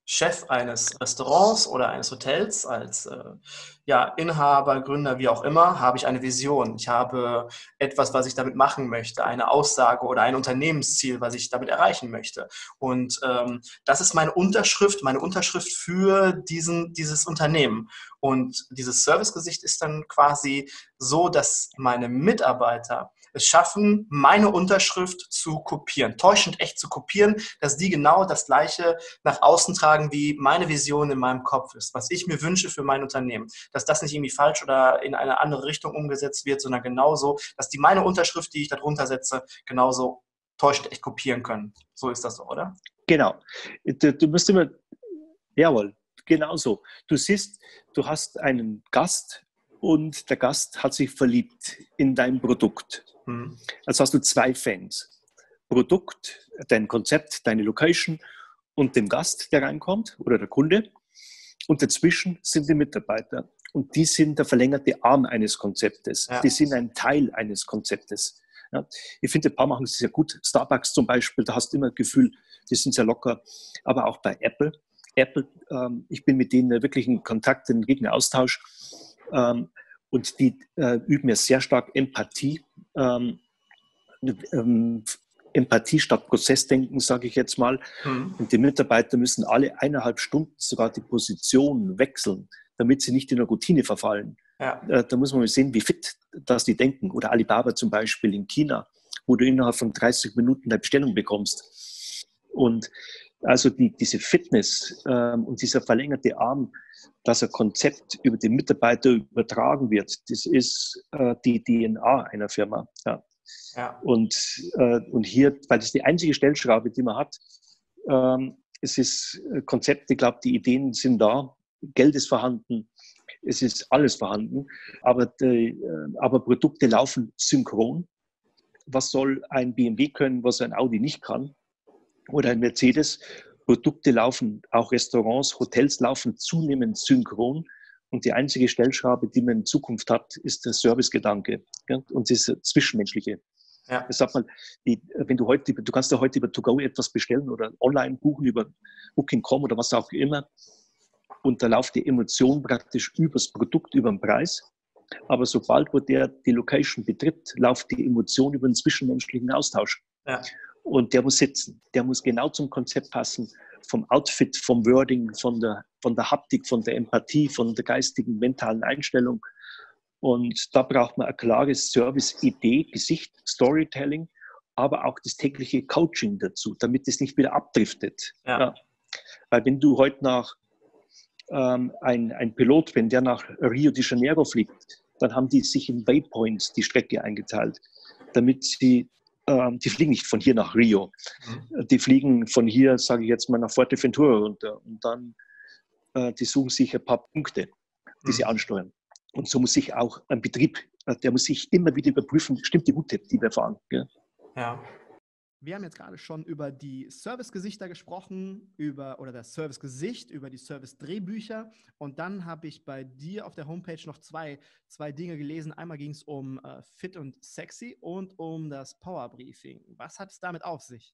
Chef eines Restaurants oder eines Hotels, als äh, ja, Inhaber, Gründer, wie auch immer, habe ich eine Vision. Ich habe etwas, was ich damit machen möchte, eine Aussage oder ein Unternehmensziel, was ich damit erreichen möchte. Und ähm, das ist meine Unterschrift, meine Unterschrift für diesen, dieses Unternehmen. Und dieses Servicegesicht ist dann quasi so, dass meine Mitarbeiter es schaffen, meine Unterschrift zu kopieren, täuschend echt zu kopieren, dass die genau das Gleiche nach außen tragen, wie meine Vision in meinem Kopf ist, was ich mir wünsche für mein Unternehmen. Dass das nicht irgendwie falsch oder in eine andere Richtung umgesetzt wird, sondern genauso, dass die meine Unterschrift, die ich da drunter setze, genauso täuschend echt kopieren können. So ist das so, oder? Genau. Du, du musst immer, jawohl, genau so. Du siehst, du hast einen Gast und der Gast hat sich verliebt in dein Produkt. Hm. Also hast du zwei Fans. Produkt, dein Konzept, deine Location und dem Gast, der reinkommt oder der Kunde. Und dazwischen sind die Mitarbeiter. Und die sind der verlängerte Arm eines Konzeptes. Ja. Die sind ein Teil eines Konzeptes. Ja. Ich finde, ein paar machen es sehr gut. Starbucks zum Beispiel, da hast du immer das Gefühl, die sind sehr locker. Aber auch bei Apple. Apple, ähm, ich bin mit denen wirklich in Kontakt, in regen Austausch. Ähm, und die äh, üben ja sehr stark Empathie. Ähm, ähm, Empathie statt Prozessdenken, sage ich jetzt mal. Mhm. Und die Mitarbeiter müssen alle eineinhalb Stunden sogar die Position wechseln, damit sie nicht in eine Routine verfallen. Ja. Da muss man mal sehen, wie fit das die denken. Oder Alibaba zum Beispiel in China, wo du innerhalb von dreißig Minuten eine Bestellung bekommst. Und also die, diese Fitness ähm, und dieser verlängerte Arm, dass ein Konzept über die Mitarbeiter übertragen wird, das ist äh, die D N A einer Firma. Ja. Ja. Und, äh, und hier, weil das die einzige Stellschraube, die man hat, ähm, es ist Konzept, ich glaube, die Ideen sind da, Geld ist vorhanden, es ist alles vorhanden, aber, die, äh, aber Produkte laufen synchron. Was soll ein B M W können, was ein Audi nicht kann? Oder ein Mercedes? Produkte laufen, auch Restaurants, Hotels laufen zunehmend synchron. Und die einzige Stellschraube, die man in Zukunft hat, ist der Servicegedanke, ja? Und das Zwischenmenschliche. Ja. Ich sag mal, die, wenn du heute, du kannst ja heute über To Go etwas bestellen oder online buchen über Booking Punkt com oder was auch immer. Und da läuft die Emotion praktisch übers Produkt, über den Preis. Aber sobald wo der die Location betritt, läuft die Emotion über den zwischenmenschlichen Austausch. Ja. Und der muss sitzen. Der muss genau zum Konzept passen. Vom Outfit, vom Wording, von der, von der Haptik, von der Empathie, von der geistigen, mentalen Einstellung. Und da braucht man eine klare Service-Idee, Gesicht, Storytelling, aber auch das tägliche Coaching dazu, damit es nicht wieder abdriftet. Ja. Ja. Weil wenn du heute nach ähm, ein, ein Pilot, wenn der nach Rio de Janeiro fliegt, dann haben die sich in Waypoints die Strecke eingeteilt, damit sie, ähm, die fliegen nicht von hier nach Rio, mhm. die fliegen von hier, sage ich jetzt mal, nach Fuerteventura runter und dann, äh, die suchen sich ein paar Punkte, die mhm. sie ansteuern. Und so muss sich auch ein Betrieb, der muss sich immer wieder überprüfen, stimmt die Route, die wir fahren. Gell? Ja. Wir haben jetzt gerade schon über die Servicegesichter gesprochen, über oder das Servicegesicht, über die Service-Drehbücher. Und dann habe ich bei dir auf der Homepage noch zwei, zwei Dinge gelesen. Einmal ging es um äh, Fit und Sexy und um das Power Briefing. Was hat es damit auf sich?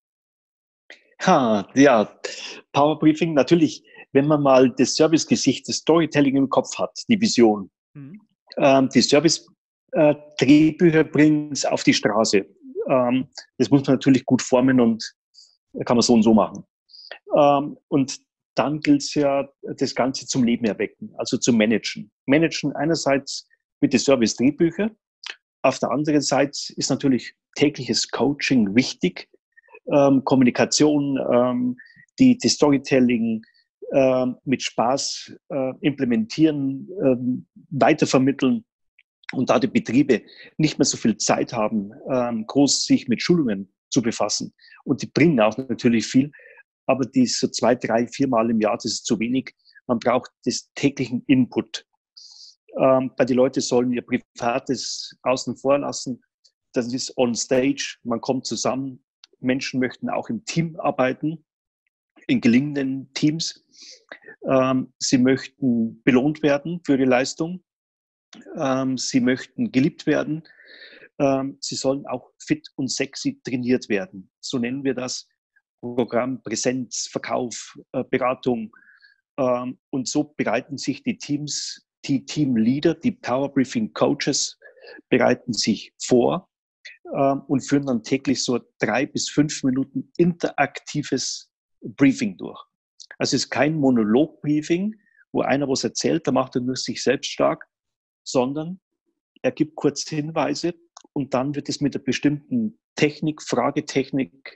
Ha, ja, Power Briefing, natürlich, wenn man mal das Servicegesicht, das Storytelling im Kopf hat, die Vision. Mhm. Ähm, die Service-Drehbücher äh, bringen es auf die Straße. Ähm, das muss man natürlich gut formen und kann man so und so machen. Ähm, und dann gilt es ja, das Ganze zum Leben erwecken, also zu managen. Managen einerseits mit den Service-Drehbüchern, auf der anderen Seite ist natürlich tägliches Coaching wichtig, ähm, Kommunikation, ähm, die, die Storytelling, äh, mit Spaß äh, implementieren, äh, weitervermitteln. Und da die Betriebe nicht mehr so viel Zeit haben, ähm, groß sich mit Schulungen zu befassen. Und die bringen auch natürlich viel, aber die so zwei, drei, viermal im Jahr, das ist zu wenig. Man braucht das täglichen Input. Ähm, weil die Leute sollen ihr Privates außen vor lassen. Das ist on stage, man kommt zusammen. Menschen möchten auch im Team arbeiten, in gelingenden Teams. Ähm, sie möchten belohnt werden für ihre Leistung. Ähm, sie möchten geliebt werden. Ähm, sie sollen auch fit und sexy trainiert werden. So nennen wir das. Programm, Präsenz, Verkauf, äh, Beratung. Ähm, und so bereiten sich die Teams, die Teamleader, die Power Briefing Coaches bereiten sich vor ähm, und führen dann täglich so drei bis fünf Minuten interaktives Briefing durch. Also es ist kein Monolog-Briefing, wo einer was erzählt, da macht er nur sich selbst stark, sondern er gibt kurz Hinweise und dann wird es mit einer bestimmten Technik, Fragetechnik,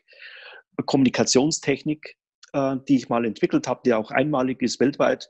Kommunikationstechnik, äh, die ich mal entwickelt habe, die auch einmalig ist weltweit,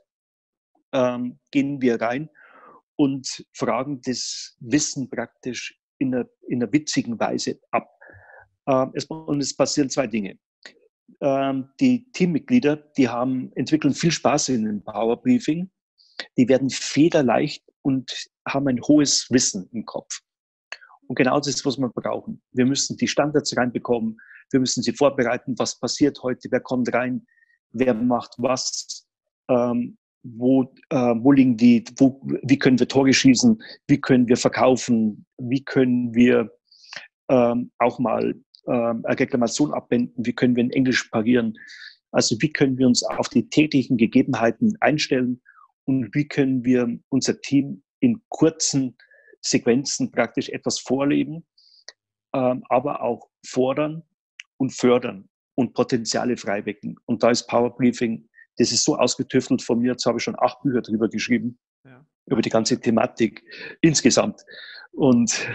ähm, gehen wir rein und fragen das Wissen praktisch in einer, in einer witzigen Weise ab. Ähm, es, und es passieren zwei Dinge. Ähm, die Teammitglieder, die haben, entwickeln viel Spaß in dem Power Briefing. Die werden federleicht und haben ein hohes Wissen im Kopf. Und genau das ist, was wir brauchen. Wir müssen die Standards reinbekommen. Wir müssen sie vorbereiten. Was passiert heute? Wer kommt rein? Wer macht was? Ähm, wo, äh, wo liegen die? Wo, wie können wir Tore schießen? Wie können wir verkaufen? Wie können wir ähm, auch mal ähm, eine Reklamation abwenden? Wie können wir in Englisch parieren? Also wie können wir uns auf die täglichen Gegebenheiten einstellen? Und wie können wir unser Team in kurzen Sequenzen praktisch etwas vorleben, ähm, aber auch fordern und fördern und Potenziale freiwecken. Und da ist Power Briefing, das ist so ausgetüftelt von mir, jetzt habe ich schon acht Bücher drüber geschrieben, ja, über die ganze Thematik insgesamt. Und,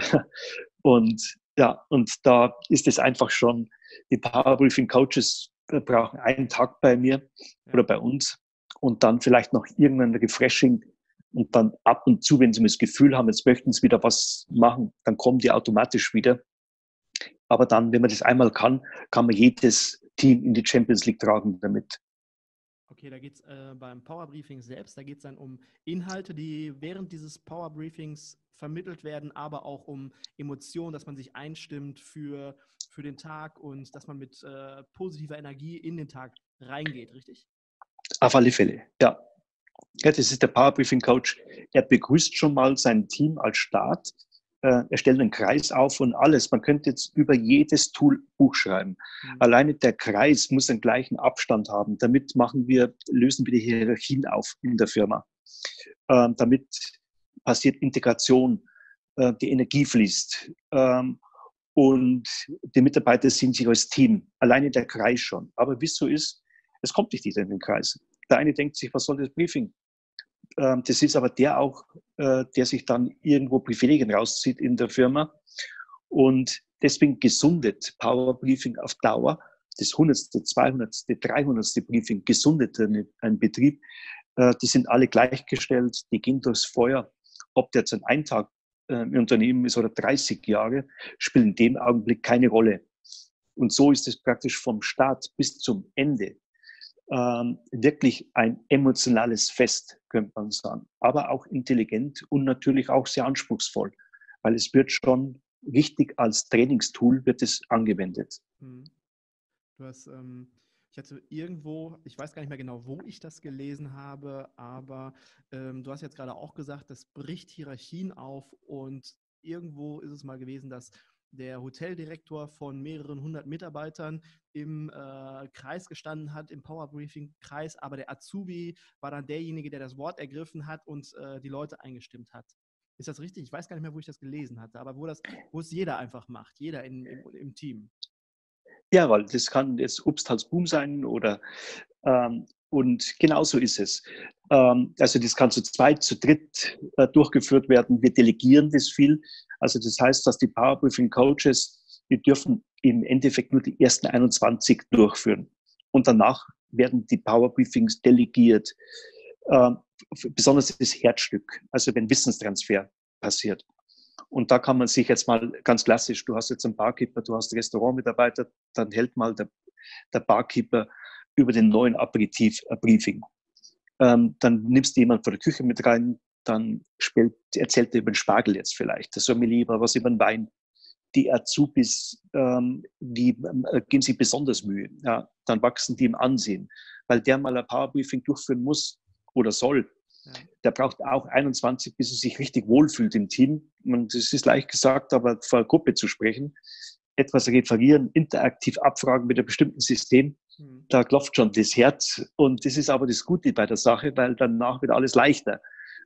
und, ja, und da ist es einfach schon, die Power Briefing Coaches brauchen einen Tag bei mir ja. oder bei uns und dann vielleicht noch irgendein Refreshing. Und dann ab und zu, wenn sie das Gefühl haben, jetzt möchten sie wieder was machen, dann kommen die automatisch wieder. Aber dann, wenn man das einmal kann, kann man jedes Team in die Champions League tragen damit. Okay, da geht es äh, beim Power Briefing selbst, da geht es dann um Inhalte, die während dieses Power Briefings vermittelt werden, aber auch um Emotionen, dass man sich einstimmt für, für den Tag und dass man mit äh, positiver Energie in den Tag reingeht, richtig? Auf alle Fälle, ja. Ja, das ist der Power Briefing Coach. Er begrüßt schon mal sein Team als Start. Äh, er stellt einen Kreis auf und alles. Man könnte jetzt über jedes Tool Buch schreiben. Mhm. Alleine der Kreis muss den gleichen Abstand haben. Damit machen wir, lösen wir die Hierarchien auf in der Firma. Ähm, damit passiert Integration, äh, die Energie fließt. Ähm, und die Mitarbeiter sind sich als Team. Alleine der Kreis schon. Aber wie es so ist, es kommt nicht jeder in den Kreis. Der eine denkt sich, was soll das Briefing? Ähm, das ist aber der auch, äh, der sich dann irgendwo Privilegien rauszieht in der Firma. Und deswegen gesundet Power Briefing auf Dauer, das hundertste, zweihundertste, dreihundertste Briefing gesundet ein Betrieb. Äh, die sind alle gleichgestellt, die gehen durchs Feuer. Ob der jetzt ein Tag äh, im Unternehmen ist oder dreißig Jahre, spielt in dem Augenblick keine Rolle. Und so ist es praktisch vom Start bis zum Ende ähm, wirklich ein emotionales Fest, könnte man sagen. Aber auch intelligent und natürlich auch sehr anspruchsvoll, weil es wird schon richtig als Trainingstool wird es angewendet. Du hast, ähm, ich hatte irgendwo, ich weiß gar nicht mehr genau, wo ich das gelesen habe, aber ähm, du hast jetzt gerade auch gesagt, das bricht Hierarchien auf und irgendwo ist es mal gewesen, dass der Hoteldirektor von mehreren hundert Mitarbeitern im äh, Kreis gestanden hat, im Power Briefing Kreis, aber der Azubi war dann derjenige, der das Wort ergriffen hat und äh, die Leute eingestimmt hat. Ist das richtig? Ich weiß gar nicht mehr, wo ich das gelesen hatte, aber wo, das, wo es jeder einfach macht, jeder in, im, im Team. Ja, weil das kann jetzt Obst als Boom sein oder ähm, und genauso ist es. Ähm, also das kann zu zweit, zu dritt äh, durchgeführt werden. Wir delegieren das viel. Also das heißt, dass die Power Briefing Coaches, die dürfen im Endeffekt nur die ersten einundzwanzig durchführen. Und danach werden die Power Briefings delegiert. Ähm, besonders das Herzstück, also wenn Wissenstransfer passiert. Und da kann man sich jetzt mal ganz klassisch, du hast jetzt einen Barkeeper, du hast Restaurantmitarbeiter, dann hält mal der, der Barkeeper über den neuen Aperitif ein Briefing. Ähm, dann nimmst du jemanden von der Küche mit rein, dann spielt, erzählt er über den Spargel jetzt vielleicht, der Sommelier was über den Wein. Die Azubis, ähm, die äh, geben sich besonders Mühe. Ja, dann wachsen die im Ansehen, weil der mal ein Powerbriefing durchführen muss oder soll. Ja. Der braucht auch einundzwanzig, bis er sich richtig wohlfühlt im Team. Und das ist leicht gesagt, aber vor einer Gruppe zu sprechen, etwas referieren, interaktiv abfragen mit einem bestimmten System, mhm. da klopft schon das Herz. Und das ist aber das Gute bei der Sache, weil danach wird alles leichter.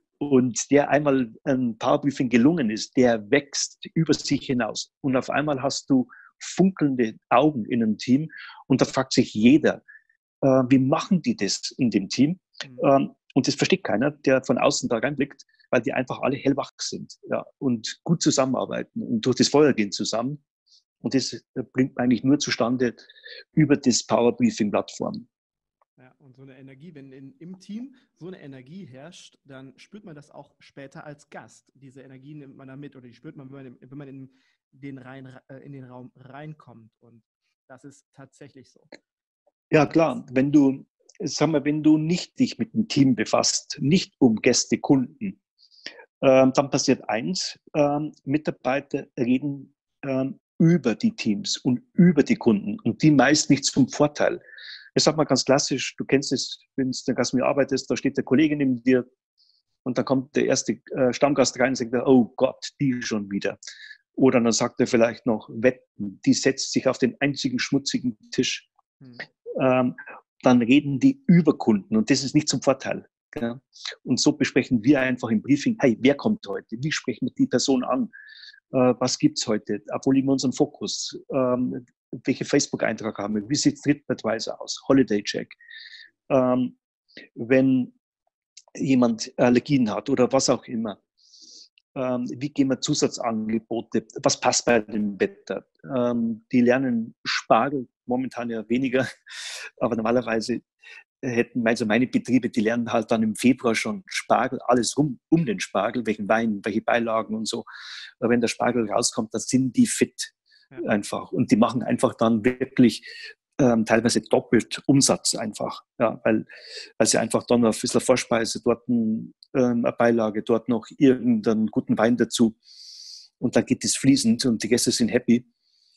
Und der einmal ein Powerbriefing gelungen ist, der wächst über sich hinaus. Und auf einmal hast du funkelnde Augen in einem Team und da fragt sich jeder, äh, wie machen die das in dem Team? Mhm. Ähm, und das versteht keiner, der von außen da reinblickt, weil die einfach alle hellwach sind, ja, und gut zusammenarbeiten und durch das Feuer gehen zusammen. Und das bringt man eigentlich nur zustande über das Powerbriefing-Plattform. Ja, und so eine Energie, wenn in, im Team so eine Energie herrscht, dann spürt man das auch später als Gast. Diese Energie nimmt man da mit oder die spürt man, wenn man, wenn man in, den rein, in den Raum reinkommt. Und das ist tatsächlich so. Ja, klar. Wenn du, sag mal, wenn du nicht dich mit dem Team befasst, nicht um Gäste, Kunden, ähm, dann passiert eins, ähm, Mitarbeiter reden ähm, über die Teams und über die Kunden und die meist nicht zum Vorteil. Ich sag mal ganz klassisch, du kennst es, wenn du in der Gastronomie arbeitest, da steht der Kollege neben dir und dann kommt der erste äh, Stammgast rein und sagt, oh Gott, die schon wieder. Oder dann sagt er vielleicht noch, Wetten, die setzt sich auf den einzigen schmutzigen Tisch. Hm. Ähm, dann reden die über Kunden und das ist nicht zum Vorteil. Ja? Und so besprechen wir einfach im Briefing, hey, wer kommt heute? Wie sprechen wir die Person an? Äh, was gibt's heute? Wo liegen wir unseren Fokus? Ähm, welche Facebook-Eintrag haben wir? Wie sieht TripAdvisor aus? Holiday Check. Ähm, wenn jemand Allergien hat oder was auch immer. Ähm, wie gehen wir Zusatzangebote? Was passt bei dem Wetter? Ähm, die lernen Spargel, momentan ja weniger, aber normalerweise hätten, also meine Betriebe, die lernen halt dann im Februar schon Spargel, alles rum um den Spargel, welchen Wein, welche Beilagen und so. Aber wenn der Spargel rauskommt, dann sind die fit. Ja. Einfach. Und die machen einfach dann wirklich ähm, teilweise doppelt Umsatz einfach. Ja, weil, weil sie einfach dann noch ein bisschen Vorspeise, dort ein, ähm, eine Beilage, dort noch irgendeinen guten Wein dazu. Und dann geht es fließend und die Gäste sind happy.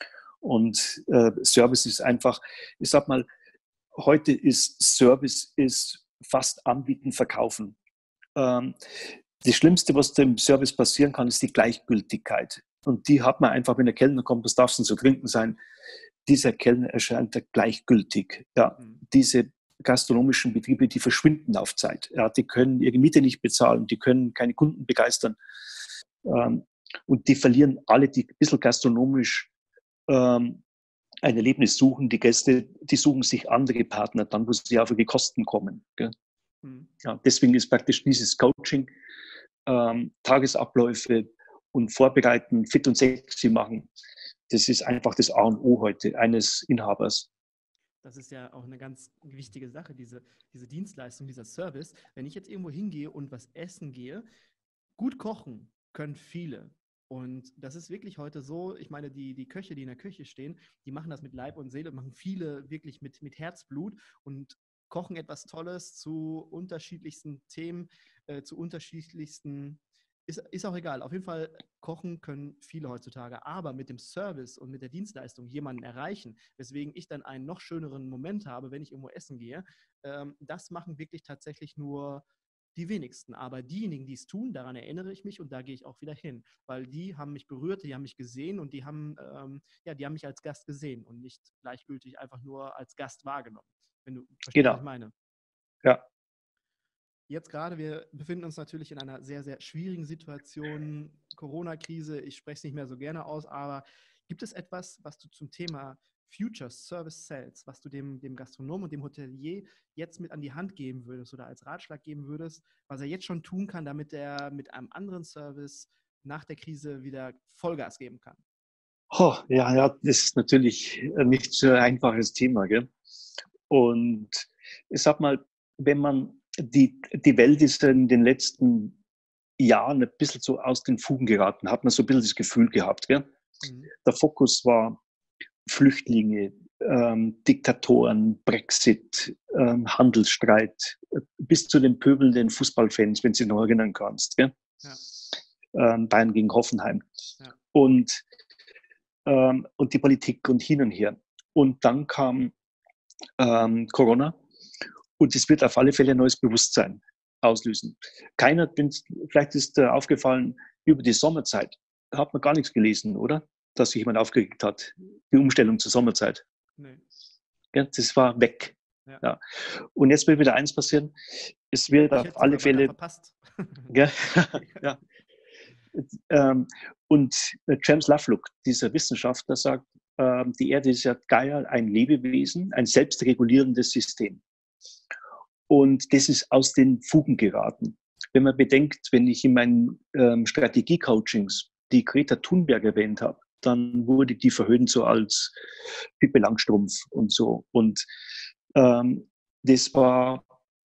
Und äh, Service ist einfach, ich sag mal, heute ist Service ist fast anbieten, verkaufen. Ähm, das Schlimmste, was dem Service passieren kann, ist die Gleichgültigkeit. Und die hat man einfach, wenn der Kellner kommt, was darf es denn zu trinken sein? Dieser Kellner erscheint gleichgültig. Ja, mhm. Diese gastronomischen Betriebe, die verschwinden auf Zeit. Ja, die können ihre Miete nicht bezahlen, die können keine Kunden begeistern. Ähm, und die verlieren alle, die ein bisschen gastronomisch ähm, ein Erlebnis suchen. Die Gäste, die suchen sich andere Partner dann, wo sie auf ihre Kosten kommen. Gell? Mhm. Ja, deswegen ist praktisch dieses Coaching, ähm, Tagesabläufe und Vorbereiten, fit und sexy machen, das ist einfach das A und O heute eines Inhabers. Das ist ja auch eine ganz wichtige Sache, diese, diese Dienstleistung, dieser Service. Wenn ich jetzt irgendwo hingehe und was essen gehe, gut kochen können viele. Und das ist wirklich heute so, ich meine, die, die Köche, die in der Küche stehen, die machen das mit Leib und Seele, machen viele wirklich mit, mit Herzblut und kochen etwas Tolles zu unterschiedlichsten Themen, äh, zu unterschiedlichsten, ist, ist auch egal. Auf jeden Fall kochen können viele heutzutage, aber mit dem Service und mit der Dienstleistung jemanden erreichen, weswegen ich dann einen noch schöneren Moment habe, wenn ich irgendwo essen gehe, ähm, das machen wirklich tatsächlich nur die wenigsten, aber diejenigen, die es tun, daran erinnere ich mich und da gehe ich auch wieder hin, weil die haben mich berührt, die haben mich gesehen und die haben, ähm, ja, die haben mich als Gast gesehen und nicht gleichgültig einfach nur als Gast wahrgenommen, wenn du verstehst, genau. Was ich meine. Ja. Jetzt gerade, wir befinden uns natürlich in einer sehr, sehr schwierigen Situation, Corona-Krise, ich spreche es nicht mehr so gerne aus, aber gibt es etwas, was du zum Thema Future Service Sales, was du dem, dem Gastronomen und dem Hotelier jetzt mit an die Hand geben würdest oder als Ratschlag geben würdest, was er jetzt schon tun kann, damit er mit einem anderen Service nach der Krise wieder Vollgas geben kann? Oh, ja, ja, das ist natürlich nicht so ein einfaches Thema, gell? Und ich sag mal, wenn man die, die Welt ist in den letzten Jahren ein bisschen so aus den Fugen geraten, hat man so ein bisschen das Gefühl gehabt, gell? Mhm. Der Fokus war Flüchtlinge, ähm, Diktatoren, Brexit, ähm, Handelsstreit, bis zu den pöbelnden Fußballfans, wenn du dich noch erinnern kannst. Gell? Ja. Ähm, Bayern gegen Hoffenheim. Ja. Und, ähm, und die Politik und hin und her. Und dann kam ähm, Corona und es wird auf alle Fälle ein neues Bewusstsein auslösen. Keiner, vielleicht ist äh, aufgefallen, über die Sommerzeit hat man gar nichts gelesen, oder? dass sich jemand aufgeregt hat. Die Umstellung zur Sommerzeit. Nee. Ja, das war weg. Ja. Ja. Und jetzt wird wieder eins passieren. Es wird ich auf alle Fälle. Verpasst. Ja, ja. Ähm, und James Lovelock, dieser Wissenschaftler, sagt, ähm, die Erde ist ja Gaia, ein Lebewesen, ein selbstregulierendes System. Und das ist aus den Fugen geraten. Wenn man bedenkt, wenn ich in meinen ähm, Strategie-Coachings die Greta Thunberg erwähnt habe, dann wurde die verhöhnt so als Pippi Langstrumpf und so. Und ähm, das war,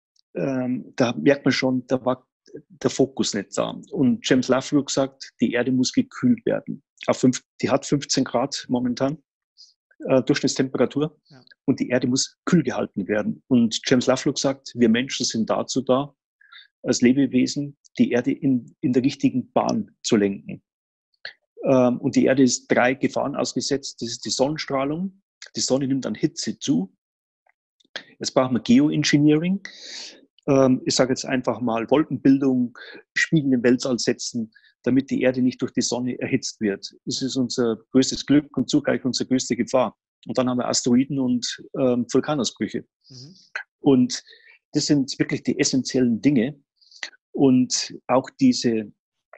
ähm, da merkt man schon, da war der Fokus nicht da. Und James Lovelock sagt, die Erde muss gekühlt werden. Auf fünf, die hat fünfzehn Grad momentan, äh, Durchschnittstemperatur. Ja. Und die Erde muss kühl gehalten werden. Und James Lovelock sagt, wir Menschen sind dazu da, als Lebewesen die Erde in, in der richtigen Bahn zu lenken. Ähm, und die Erde ist drei Gefahren ausgesetzt. Das ist die Sonnenstrahlung. Die Sonne nimmt an Hitze zu. Jetzt brauchen wir Geoengineering. Ähm, ich sage jetzt einfach mal Wolkenbildung, Spiegel im Weltall setzen, damit die Erde nicht durch die Sonne erhitzt wird. Das ist unser größtes Glück und zugleich unsere größte Gefahr. Und dann haben wir Asteroiden und ähm, Vulkanausbrüche. Mhm. Und das sind wirklich die essentiellen Dinge. Und auch diese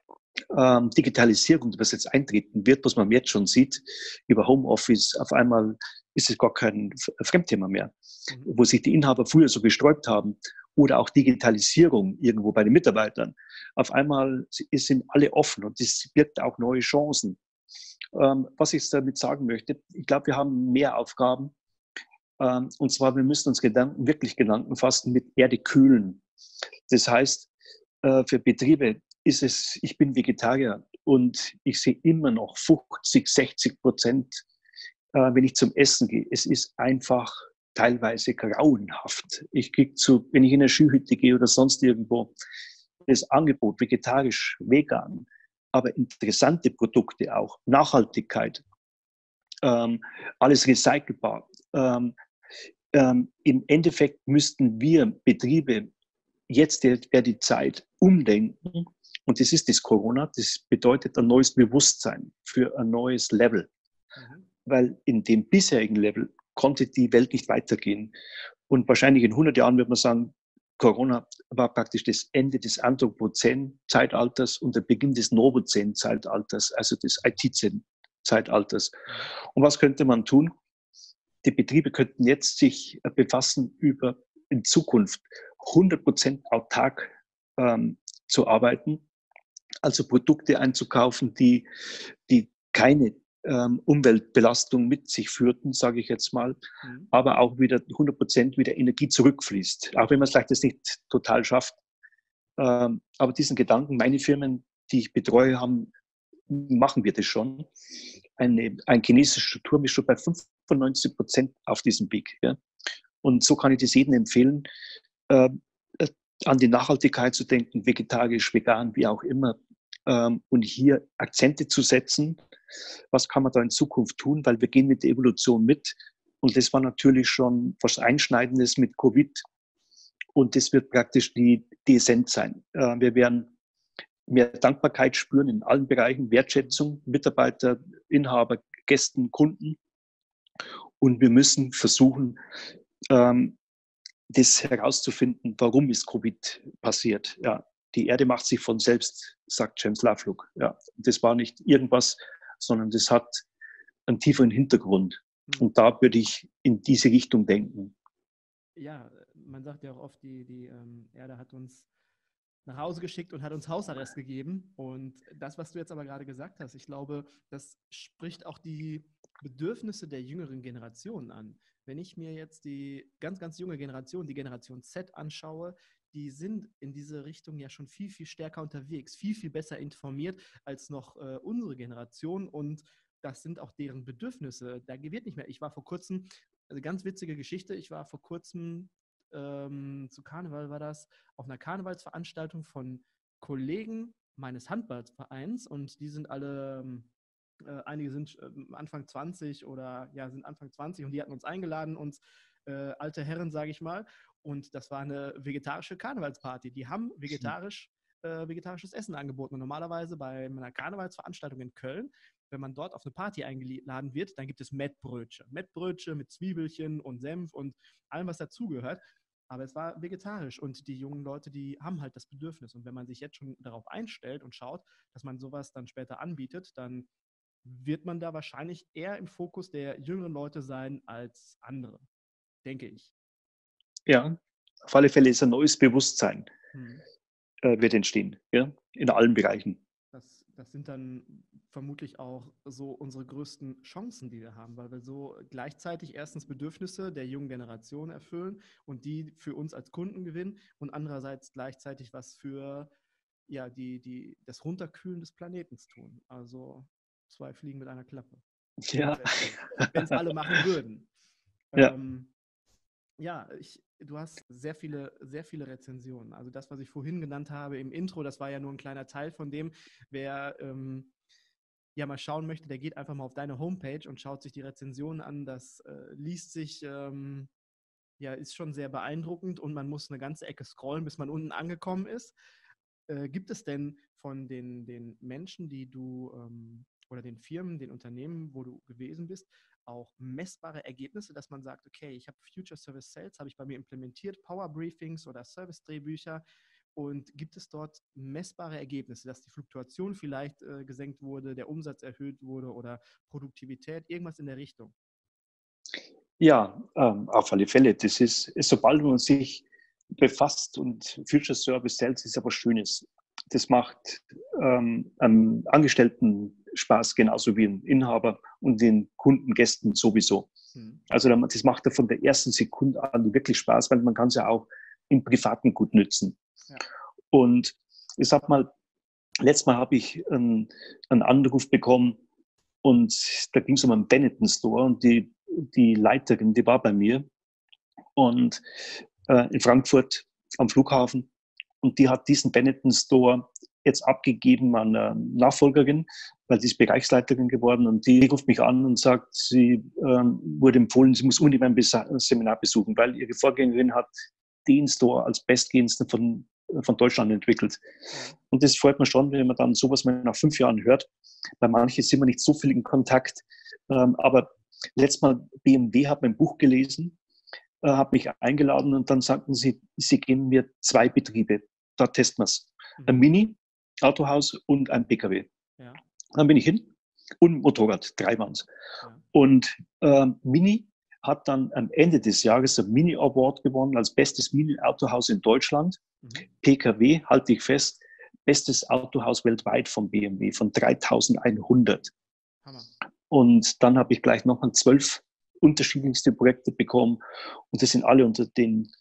ähm, Digitalisierung, was jetzt eintreten wird, was man jetzt schon sieht, über Homeoffice, auf einmal ist es gar kein Fremdthema mehr, mhm. wo sich die Inhaber früher so gesträubt haben. Oder auch Digitalisierung irgendwo bei den Mitarbeitern. Auf einmal sind alle offen und das birgt auch neue Chancen. Ähm, was ich damit sagen möchte, ich glaube, wir haben mehr Aufgaben. Ähm, und zwar, wir müssen uns Gedanken, wirklich Gedanken fassen mit Erde kühlen. Das heißt, äh, für Betriebe ist es, ich bin Vegetarier und ich sehe immer noch fünfzig, sechzig Prozent, äh, wenn ich zum Essen gehe. Es ist einfach teilweise grauenhaft. Ich kriege zu, wenn ich in eine Skihütte gehe oder sonst irgendwo, das Angebot vegetarisch, vegan, aber interessante Produkte auch, Nachhaltigkeit, ähm, alles recycelbar. Ähm, ähm, Im Endeffekt müssten wir Betriebe, jetzt wäre die Zeit, umdenken. Und das ist das Corona, das bedeutet ein neues Bewusstsein für ein neues Level. Mhm. Weil in dem bisherigen Level konnte die Welt nicht weitergehen. Und wahrscheinlich in hundert Jahren wird man sagen, Corona war praktisch das Ende des Anthropozän-Zeitalters und der Beginn des Novozän-Zeitalters, also des I T-Zeitalters. Und was könnte man tun? Die Betriebe könnten jetzt sich befassen, über in Zukunft hundert Prozent autark ähm, zu arbeiten, also Produkte einzukaufen, die, die keine ähm, Umweltbelastung mit sich führten, sage ich jetzt mal, mhm. aber auch wieder hundert Prozent wieder Energie zurückfließt, auch wenn man es vielleicht das nicht total schafft. Ähm, aber diesen Gedanken, meine Firmen, die ich betreue, haben, machen wir das schon. Eine, ein chinesischer Turm ist schon bei fünfundneunzig Prozent auf diesem Weg. Ja? Und so kann ich das jedem empfehlen, äh, an die Nachhaltigkeit zu denken, vegetarisch, vegan, wie auch immer, ähm, und hier Akzente zu setzen. Was kann man da in Zukunft tun? Weil wir gehen mit der Evolution mit. Und das war natürlich schon was Einschneidendes mit Covid. Und das wird praktisch die, die Essenz sein. Äh, wir werden mehr Dankbarkeit spüren in allen Bereichen, Wertschätzung, Mitarbeiter, Inhaber, Gästen, Kunden. Und wir müssen versuchen, ähm, das herauszufinden, warum ist Covid passiert. Ja, die Erde macht sich von selbst, sagt James Lovelock. Ja, das war nicht irgendwas, sondern das hat einen tieferen Hintergrund. Und da würde ich in diese Richtung denken. Ja, man sagt ja auch oft, die, die ähm, Erde hat uns nach Hause geschickt und hat uns Hausarrest gegeben. Und das, was du jetzt aber gerade gesagt hast, ich glaube, das spricht auch die Bedürfnisse der jüngeren Generation an. Wenn ich mir jetzt die ganz, ganz junge Generation, die Generation Z anschaue, die sind in diese Richtung ja schon viel, viel stärker unterwegs, viel, viel besser informiert als noch äh, unsere Generation. Und das sind auch deren Bedürfnisse. Da wird nicht mehr. Ich war vor kurzem, also ganz witzige Geschichte, ich war vor kurzem ähm, zu Karneval war das, auf einer Karnevalsveranstaltung von Kollegen meines Handballvereins und die sind alle, äh, einige sind äh, Anfang zwanzig oder ja, sind Anfang zwanzig und die hatten uns eingeladen, uns äh, alte Herren, sage ich mal, und das war eine vegetarische Karnevalsparty. Die haben vegetarisch äh, vegetarisches Essen angeboten. Und normalerweise bei einer Karnevalsveranstaltung in Köln, wenn man dort auf eine Party eingeladen wird, dann gibt es Mettbrötchen. Mettbrötchen mit Zwiebelchen und Senf und allem, was dazugehört. Aber es war vegetarisch und die jungen Leute, die haben halt das Bedürfnis. Und wenn man sich jetzt schon darauf einstellt und schaut, dass man sowas dann später anbietet, dann wird man da wahrscheinlich eher im Fokus der jüngeren Leute sein als andere, denke ich. Ja, auf alle Fälle ist ein neues Bewusstsein, Hm. äh, wird entstehen, ja, in allen Bereichen. Das, das sind dann vermutlich auch so unsere größten Chancen, die wir haben, weil wir so gleichzeitig erstens Bedürfnisse der jungen Generation erfüllen und die für uns als Kunden gewinnen und andererseits gleichzeitig was für ja, die, die, das Runterkühlen des Planetens tun. Also zwei Fliegen mit einer Klappe. Ja. Wenn es alle machen würden. Ja. Ähm, ja, ich, du hast sehr viele, sehr viele Rezensionen. Also das, was ich vorhin genannt habe im Intro, das war ja nur ein kleiner Teil von dem. Wer ähm, ja mal schauen möchte, der geht einfach mal auf deine Homepage und schaut sich die Rezensionen an. Das äh, liest sich, ähm, ja, ist schon sehr beeindruckend und man muss eine ganze Ecke scrollen, bis man unten angekommen ist. Äh, gibt es denn von den, den Menschen, die du ähm, oder den Firmen, den Unternehmen, wo du gewesen bist, auch messbare Ergebnisse, dass man sagt, okay, ich habe Future Service Sales, habe ich bei mir implementiert, Power Briefings oder Service-Drehbücher und gibt es dort messbare Ergebnisse, dass die Fluktuation vielleicht äh, gesenkt wurde, der Umsatz erhöht wurde oder Produktivität, irgendwas in der Richtung? Ja, ähm, auf alle Fälle. Das ist, ist, sobald man sich befasst und Future Service Sales ist aber Schönes. Das macht ähm, einem Angestellten Spaß, genauso wie ein Inhaber und den Kundengästen sowieso. Hm. Also das macht ja von der ersten Sekunde an wirklich Spaß, weil man kann es ja auch im Privaten gut nützen. Ja. Und ich sag mal, letztes Mal habe ich einen, einen Anruf bekommen und da ging es um einen Benetton Store und die, die Leiterin, die war bei mir und äh, in Frankfurt am Flughafen und die hat diesen Benetton Store jetzt abgegeben an eine Nachfolgerin, weil die ist Bereichsleiterin geworden und die ruft mich an und sagt, sie ähm, wurde empfohlen, sie muss unbedingt ein Seminar besuchen, weil ihre Vorgängerin hat den Store als bestgehendsten von, von Deutschland entwickelt. Ja. Und das freut mich schon, wenn man dann sowas mal nach fünf Jahren hört. Bei manchen sind wir nicht so viel in Kontakt. Ähm, aber letztes Mal B M W hat mein Buch gelesen, äh, hat mich eingeladen und dann sagten sie, sie geben mir zwei Betriebe. Da testen wir es. Mhm. Ein Mini, Autohaus und ein P K W. Ja. Dann bin ich hin und Motorrad, drei waren es. Ja. Und äh, Mini hat dann am Ende des Jahres ein Mini Award gewonnen als bestes Mini-Autohaus in Deutschland. Mhm. P K W, halte ich fest, bestes Autohaus weltweit von B M W, von dreitausendeinhundert. Hammer. Und dann habe ich gleich nochmal zwölf unterschiedlichste Projekte bekommen und das sind alle unter den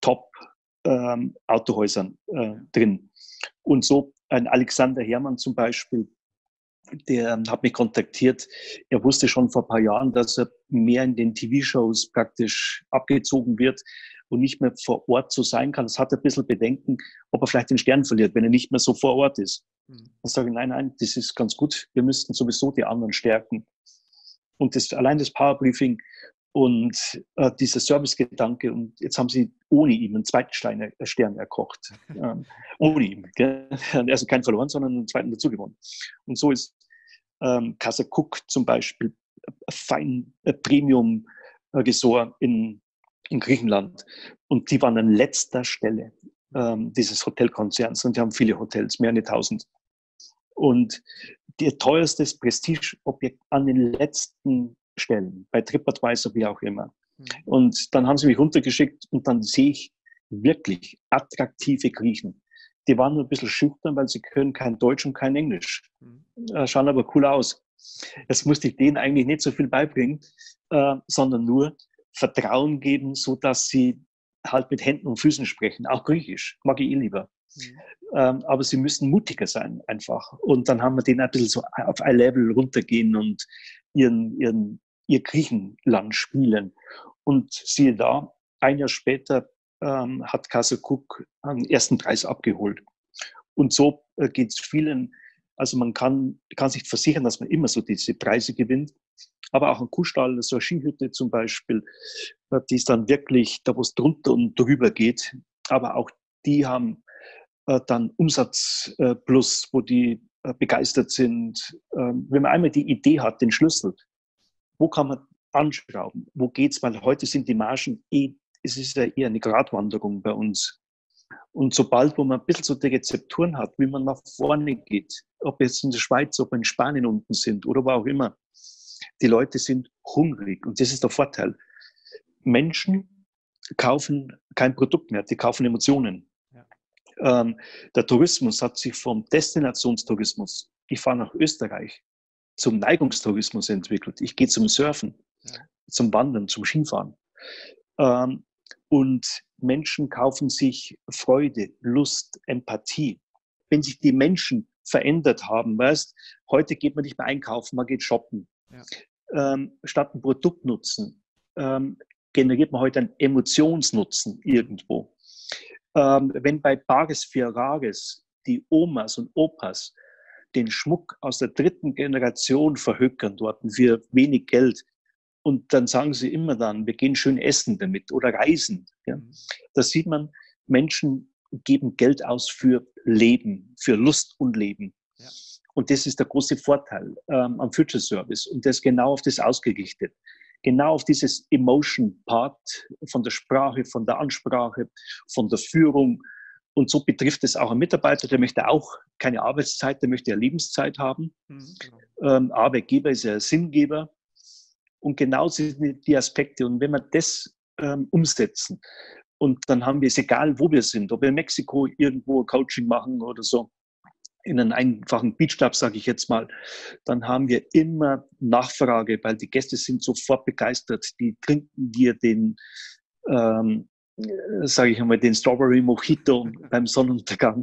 Top-Autohäusern ähm, äh, drin. Und so ein Alexander Herrmann zum Beispiel, der hat mich kontaktiert. Er wusste schon vor ein paar Jahren, dass er mehr in den T V-Shows praktisch abgezogen wird und nicht mehr vor Ort so sein kann. Das hat er ein bisschen Bedenken, ob er vielleicht den Stern verliert, wenn er nicht mehr so vor Ort ist. Mhm. Dann sage ich, nein, nein, das ist ganz gut. Wir müssten sowieso die anderen stärken. Und das, allein das Powerbriefing und äh, dieser Servicegedanke, und jetzt haben sie ohne ihn einen zweiten Stein, äh, Stern erkocht. ähm, ohne ihn. Gell? Also keinen verloren, sondern einen zweiten dazu gewonnen. Und so ist ähm, Casa Cook zum Beispiel fein äh, Premium äh, Resort in, in Griechenland. Und die waren an letzter Stelle ähm, dieses Hotelkonzerns. Und die haben viele Hotels, mehrere tausend. Und ihr teuerstes Prestigeobjekt an den letzten Stellen, bei TripAdvisor, wie auch immer. Mhm. Und dann haben sie mich runtergeschickt und dann sehe ich wirklich attraktive Griechen. Die waren nur ein bisschen schüchtern, weil sie können kein Deutsch und kein Englisch. Mhm. Äh, schauen aber cool aus. Jetzt musste ich denen eigentlich nicht so viel beibringen, äh, sondern nur Vertrauen geben, so dass sie halt mit Händen und Füßen sprechen, auch Griechisch, mag ich eh lieber. Mhm. Ähm, aber sie müssen mutiger sein einfach. Und dann haben wir denen ein bisschen so auf ein Level runtergehen und ihren, ihren, ihr Griechenland spielen. Und siehe da, ein Jahr später ähm, hat Casa Cook einen ersten Preis abgeholt. Und so äh, geht es vielen, also man kann, kann sich versichern, dass man immer so diese Preise gewinnt. Aber auch ein Kuhstall, so eine Skihütte zum Beispiel, die ist dann wirklich da, wo es drunter und drüber geht. Aber auch die haben äh, dann Umsatz äh, plus, wo die äh, begeistert sind. Ähm, wenn man einmal die Idee hat, den Schlüssel, wo kann man anschrauben, wo geht's, weil heute sind die Margen eh, es ist ja eher eine Gratwanderung bei uns. Und sobald, wo man ein bisschen so die Rezepturen hat, wie man nach vorne geht, ob jetzt in der Schweiz, ob wir in Spanien unten sind oder wo auch immer, die Leute sind hungrig und das ist der Vorteil. Menschen kaufen kein Produkt mehr, die kaufen Emotionen. Ja. Ähm, der Tourismus hat sich vom Destinationstourismus, ich fahre nach Österreich, zum Neigungstourismus entwickelt. Ich gehe zum Surfen, Ja. zum Wandern, zum Skifahren. Ähm, und Menschen kaufen sich Freude, Lust, Empathie. Wenn sich die Menschen verändert haben, weißt, heute geht man nicht mehr einkaufen, man geht shoppen. Ja. Ähm, statt ein Produkt nutzen, ähm, generiert man heute einen Emotionsnutzen irgendwo. Ähm, wenn bei Bares für Rares die Omas und Opas den Schmuck aus der dritten Generation verhökern dort für wenig Geld, und dann sagen sie immer dann, wir gehen schön essen damit oder reisen. Ja. Mhm. Da sieht man, Menschen geben Geld aus für Leben, für Lust und Leben. Ja. Und das ist der große Vorteil ähm, am Future Service. Und das genau auf das ausgerichtet. Genau auf dieses Emotion-Part von der Sprache, von der Ansprache, von der Führung. Und so betrifft es auch einen Mitarbeiter, der möchte auch keine Arbeitszeit, der möchte ja Lebenszeit haben. Mhm, genau. Ähm, Arbeitgeber ist ja Sinngeber. Und genau sind die Aspekte. Und wenn wir das ähm, umsetzen, und dann haben wir es egal, wo wir sind, ob wir in Mexiko irgendwo Coaching machen oder so, in einem einfachen Beachclub, sage ich jetzt mal, dann haben wir immer Nachfrage, weil die Gäste sind sofort begeistert. Die trinken dir den, ähm, sage ich einmal, den Strawberry Mojito beim Sonnenuntergang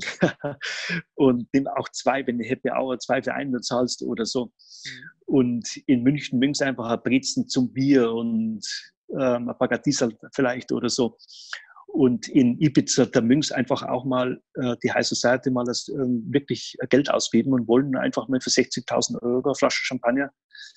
und nimm auch zwei, wenn du Happy Hour zwei für einen zahlst oder so. Mhm. Und in München mögen sie einfach ein Brezen zum Bier und ähm, ein Paradiesal vielleicht oder so. Und in Ibiza, da mögen sie einfach auch mal äh, die High Society mal das, ähm, wirklich Geld ausgeben und wollen einfach mal für sechzigtausend Euro eine Flasche Champagner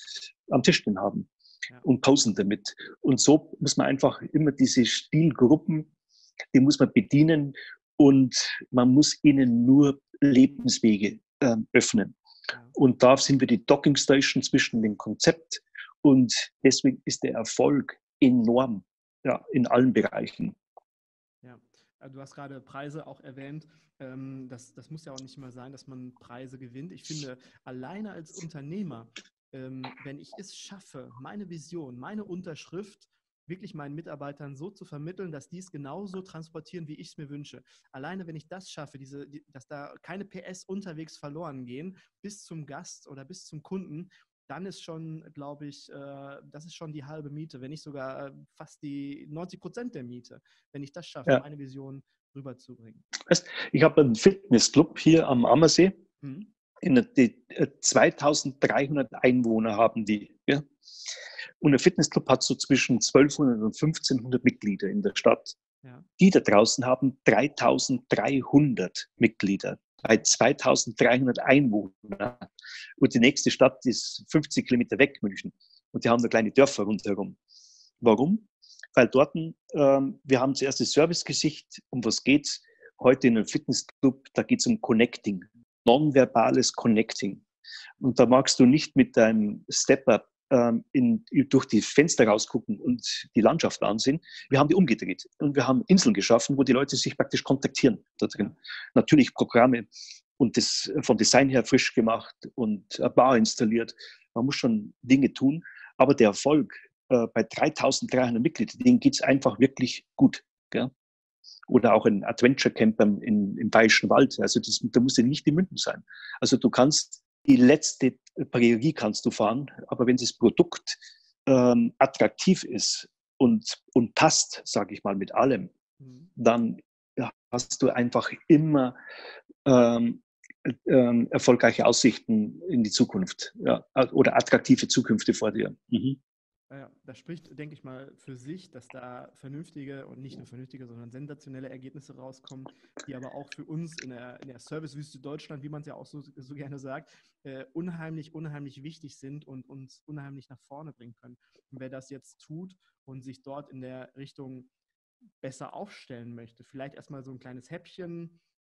am Tisch stehen haben. Ja. Und posen damit. Und so muss man einfach immer diese Stilgruppen, die muss man bedienen und man muss ihnen nur Lebenswege äh, öffnen. Ja. Und da sind wir die Docking Station zwischen dem Konzept und deswegen ist der Erfolg enorm, ja, in allen Bereichen. Ja, du hast gerade Preise auch erwähnt. Das, das muss ja auch nicht immer sein, dass man Preise gewinnt. Ich finde, alleine als Unternehmer, wenn ich es schaffe, meine Vision, meine Unterschrift wirklich meinen Mitarbeitern so zu vermitteln, dass die es genauso transportieren, wie ich es mir wünsche. Alleine, wenn ich das schaffe, diese, die, dass da keine P S unterwegs verloren gehen, bis zum Gast oder bis zum Kunden, dann ist schon, glaube ich, äh, das ist schon die halbe Miete, wenn nicht sogar äh, fast die neunzig Prozent der Miete, wenn ich das schaffe, ja, meine Vision rüberzubringen. Ich habe einen Fitnessclub hier am Ammersee. Mhm. In der, die, zweitausenddreihundert Einwohner haben die. Ja? Und der Fitnessclub hat so zwischen zwölfhundert und fünfzehnhundert Mitglieder in der Stadt. Ja. Die da draußen haben dreitausenddreihundert Mitglieder bei zweitausenddreihundert Einwohnern. Und die nächste Stadt ist fünfzig Kilometer weg, München. Und die haben da kleine Dörfer rundherum. Warum? Weil dort, ähm, wir haben zuerst das Servicegesicht, um was geht's? Heute in einem Fitnessclub, da geht es um Connecting, nonverbales Connecting. Und da magst du nicht mit deinem Step-Up ähm, in, durch die Fenster rausgucken und die Landschaft ansehen. Wir haben die umgedreht und wir haben Inseln geschaffen, wo die Leute sich praktisch kontaktieren da drin. Ja. Natürlich Programme und das vom Design her frisch gemacht und eine Bar installiert. Man muss schon Dinge tun, aber der Erfolg äh, bei dreitausenddreihundert Mitgliedern, denen geht es einfach wirklich gut. Gell? Oder auch ein Adventure Camp im, im Bayerischen Wald. Also das, da muss ja nicht in München sein. Also du kannst die letzte Prärie kannst du fahren, aber wenn das Produkt ähm, attraktiv ist und, und passt, sage ich mal, mit allem, mhm. dann ja, hast du einfach immer ähm, ähm, erfolgreiche Aussichten in die Zukunft, ja, oder attraktive Zukünfte vor dir. Mhm. Ja, das spricht, denke ich mal, für sich, dass da vernünftige und nicht nur vernünftige, sondern sensationelle Ergebnisse rauskommen, die aber auch für uns in der, in der Servicewüste Deutschland, wie man es ja auch so, so gerne sagt, äh, unheimlich, unheimlich wichtig sind und uns unheimlich nach vorne bringen können. Und wer das jetzt tut und sich dort in der Richtung besser aufstellen möchte, vielleicht erstmal so ein kleines Häppchen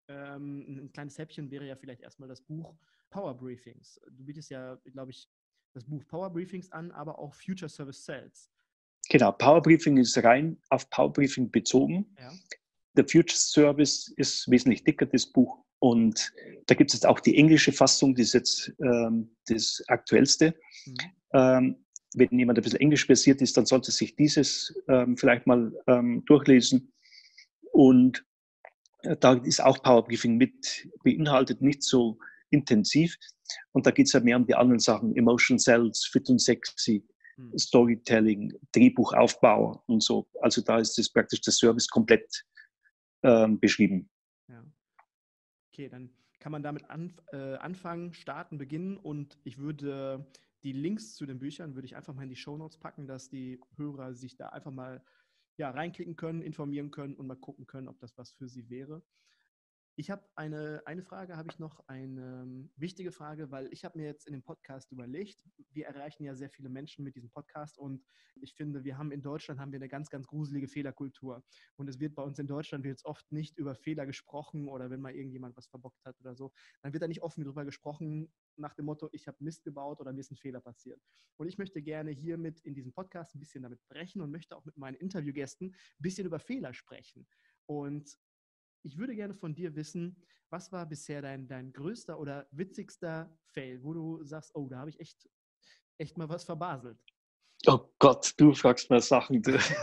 Ähm, ein kleines Häppchen wäre ja vielleicht erstmal das Buch Power Briefings. Du bietest ja, glaube ich, das Buch Power Briefings an, aber auch Future Service Sales. Genau, Power Briefing ist rein auf Power Briefing bezogen. Ja. Der Future Service ist wesentlich dicker, das Buch. Und da gibt es jetzt auch die englische Fassung, die ist jetzt ähm, das aktuellste. Mhm. Ähm, wenn jemand ein bisschen englisch versiert ist, dann sollte sich dieses ähm, vielleicht mal ähm, durchlesen. Und äh, da ist auch Power Briefing mit beinhaltet, nicht so intensiv. Und da geht es ja mehr um die anderen Sachen, Emotion Sales, Fit und Sexy, mhm. Storytelling, Drehbuchaufbau und so. Also da ist das praktisch der Service komplett ähm, beschrieben. Ja. Okay, dann kann man damit anf äh, anfangen, starten, beginnen und ich würde die Links zu den Büchern würde ich einfach mal in die Shownotes packen, dass die Hörer sich da einfach mal ja, reinklicken können, informieren können und mal gucken können, ob das was für sie wäre. Ich habe eine, eine Frage, habe ich noch, eine um, wichtige Frage, weil ich habe mir jetzt in dem Podcast überlegt, wir erreichen ja sehr viele Menschen mit diesem Podcast und ich finde, wir haben in Deutschland haben wir eine ganz, ganz gruselige Fehlerkultur und es wird bei uns in Deutschland wird jetzt oft nicht über Fehler gesprochen oder wenn mal irgendjemand was verbockt hat oder so, dann wird da nicht offen darüber gesprochen nach dem Motto, ich habe Mist gebaut oder mir ist ein Fehler passiert. Und ich möchte gerne hiermit in diesem Podcast ein bisschen damit brechen und möchte auch mit meinen Interviewgästen ein bisschen über Fehler sprechen. Und ich würde gerne von dir wissen, was war bisher dein, dein größter oder witzigster Fail, wo du sagst, oh, da habe ich echt, echt mal was verbaselt. Oh Gott, du fragst mir Sachen.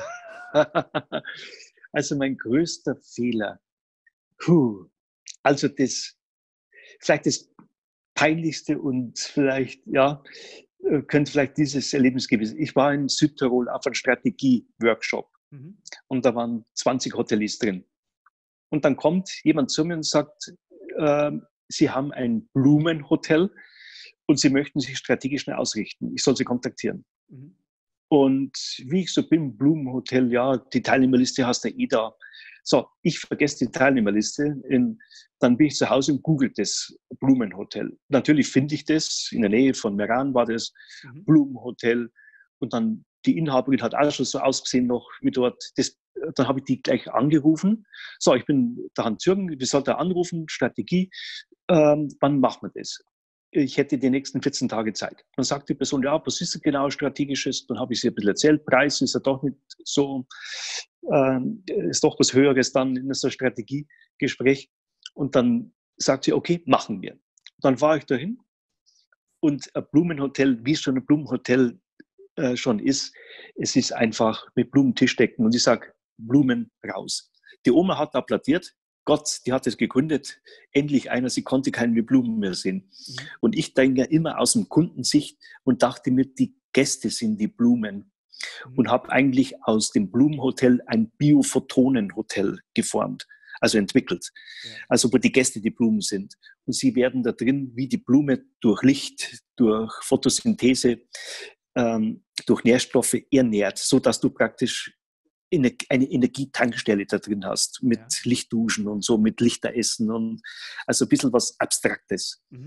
Also mein größter Fehler. Puh. Also das, vielleicht das Peinlichste und vielleicht, ja, könnte vielleicht dieses Erlebnis gewesen. Ich war in Südtirol auf einem Strategie-Workshop mhm. und da waren zwanzig Hoteliers drin. Und dann kommt jemand zu mir und sagt, äh, Sie haben ein Blumenhotel und Sie möchten sich strategisch schnell ausrichten. Ich soll Sie kontaktieren. Mhm. Und wie ich so bin, Blumenhotel, ja, die Teilnehmerliste hast du eh da. So, ich vergesse die Teilnehmerliste. In, dann bin ich zu Hause und google das Blumenhotel. Natürlich finde ich das, in der Nähe von Meran war das mhm. Blumenhotel. Und dann die Inhaberin hat auch schon so ausgesehen noch wie dort. Das, dann habe ich die gleich angerufen. So, ich bin der Hans Jürgen, wir sollten anrufen, Strategie. Ähm, wann machen wir das? Ich hätte die nächsten vierzehn Tage Zeit. Dann sagt die Person, ja, was ist denn genau Strategisches? Dann habe ich sie ein bisschen erzählt. Preis ist ja doch nicht so, äh, ist doch was Höheres dann in so einem Strategiegespräch. Und dann sagt sie, okay, machen wir. Dann fahre ich dahin und ein Blumenhotel, wie schon ein Blumenhotel äh, schon ist, es ist einfach mit Blumentischdecken und ich sage, Blumen raus. Die Oma hat applaudiert. Gott, die hat es gegründet, endlich einer, sie konnte keine Blumen mehr sehen. Mhm. Und ich denke immer aus dem Kundensicht und dachte mir, die Gäste sind die Blumen. Mhm. Und habe eigentlich aus dem Blumenhotel ein Biophotonenhotel geformt, also entwickelt. Ja. Also wo die Gäste die Blumen sind. Und sie werden da drin wie die Blume durch Licht, durch Photosynthese, ähm, durch Nährstoffe ernährt, sodass du praktisch eine Energietankstelle da drin hast, mit ja. Lichtduschen und so, mit Lichteressen und also ein bisschen was Abstraktes. Mhm.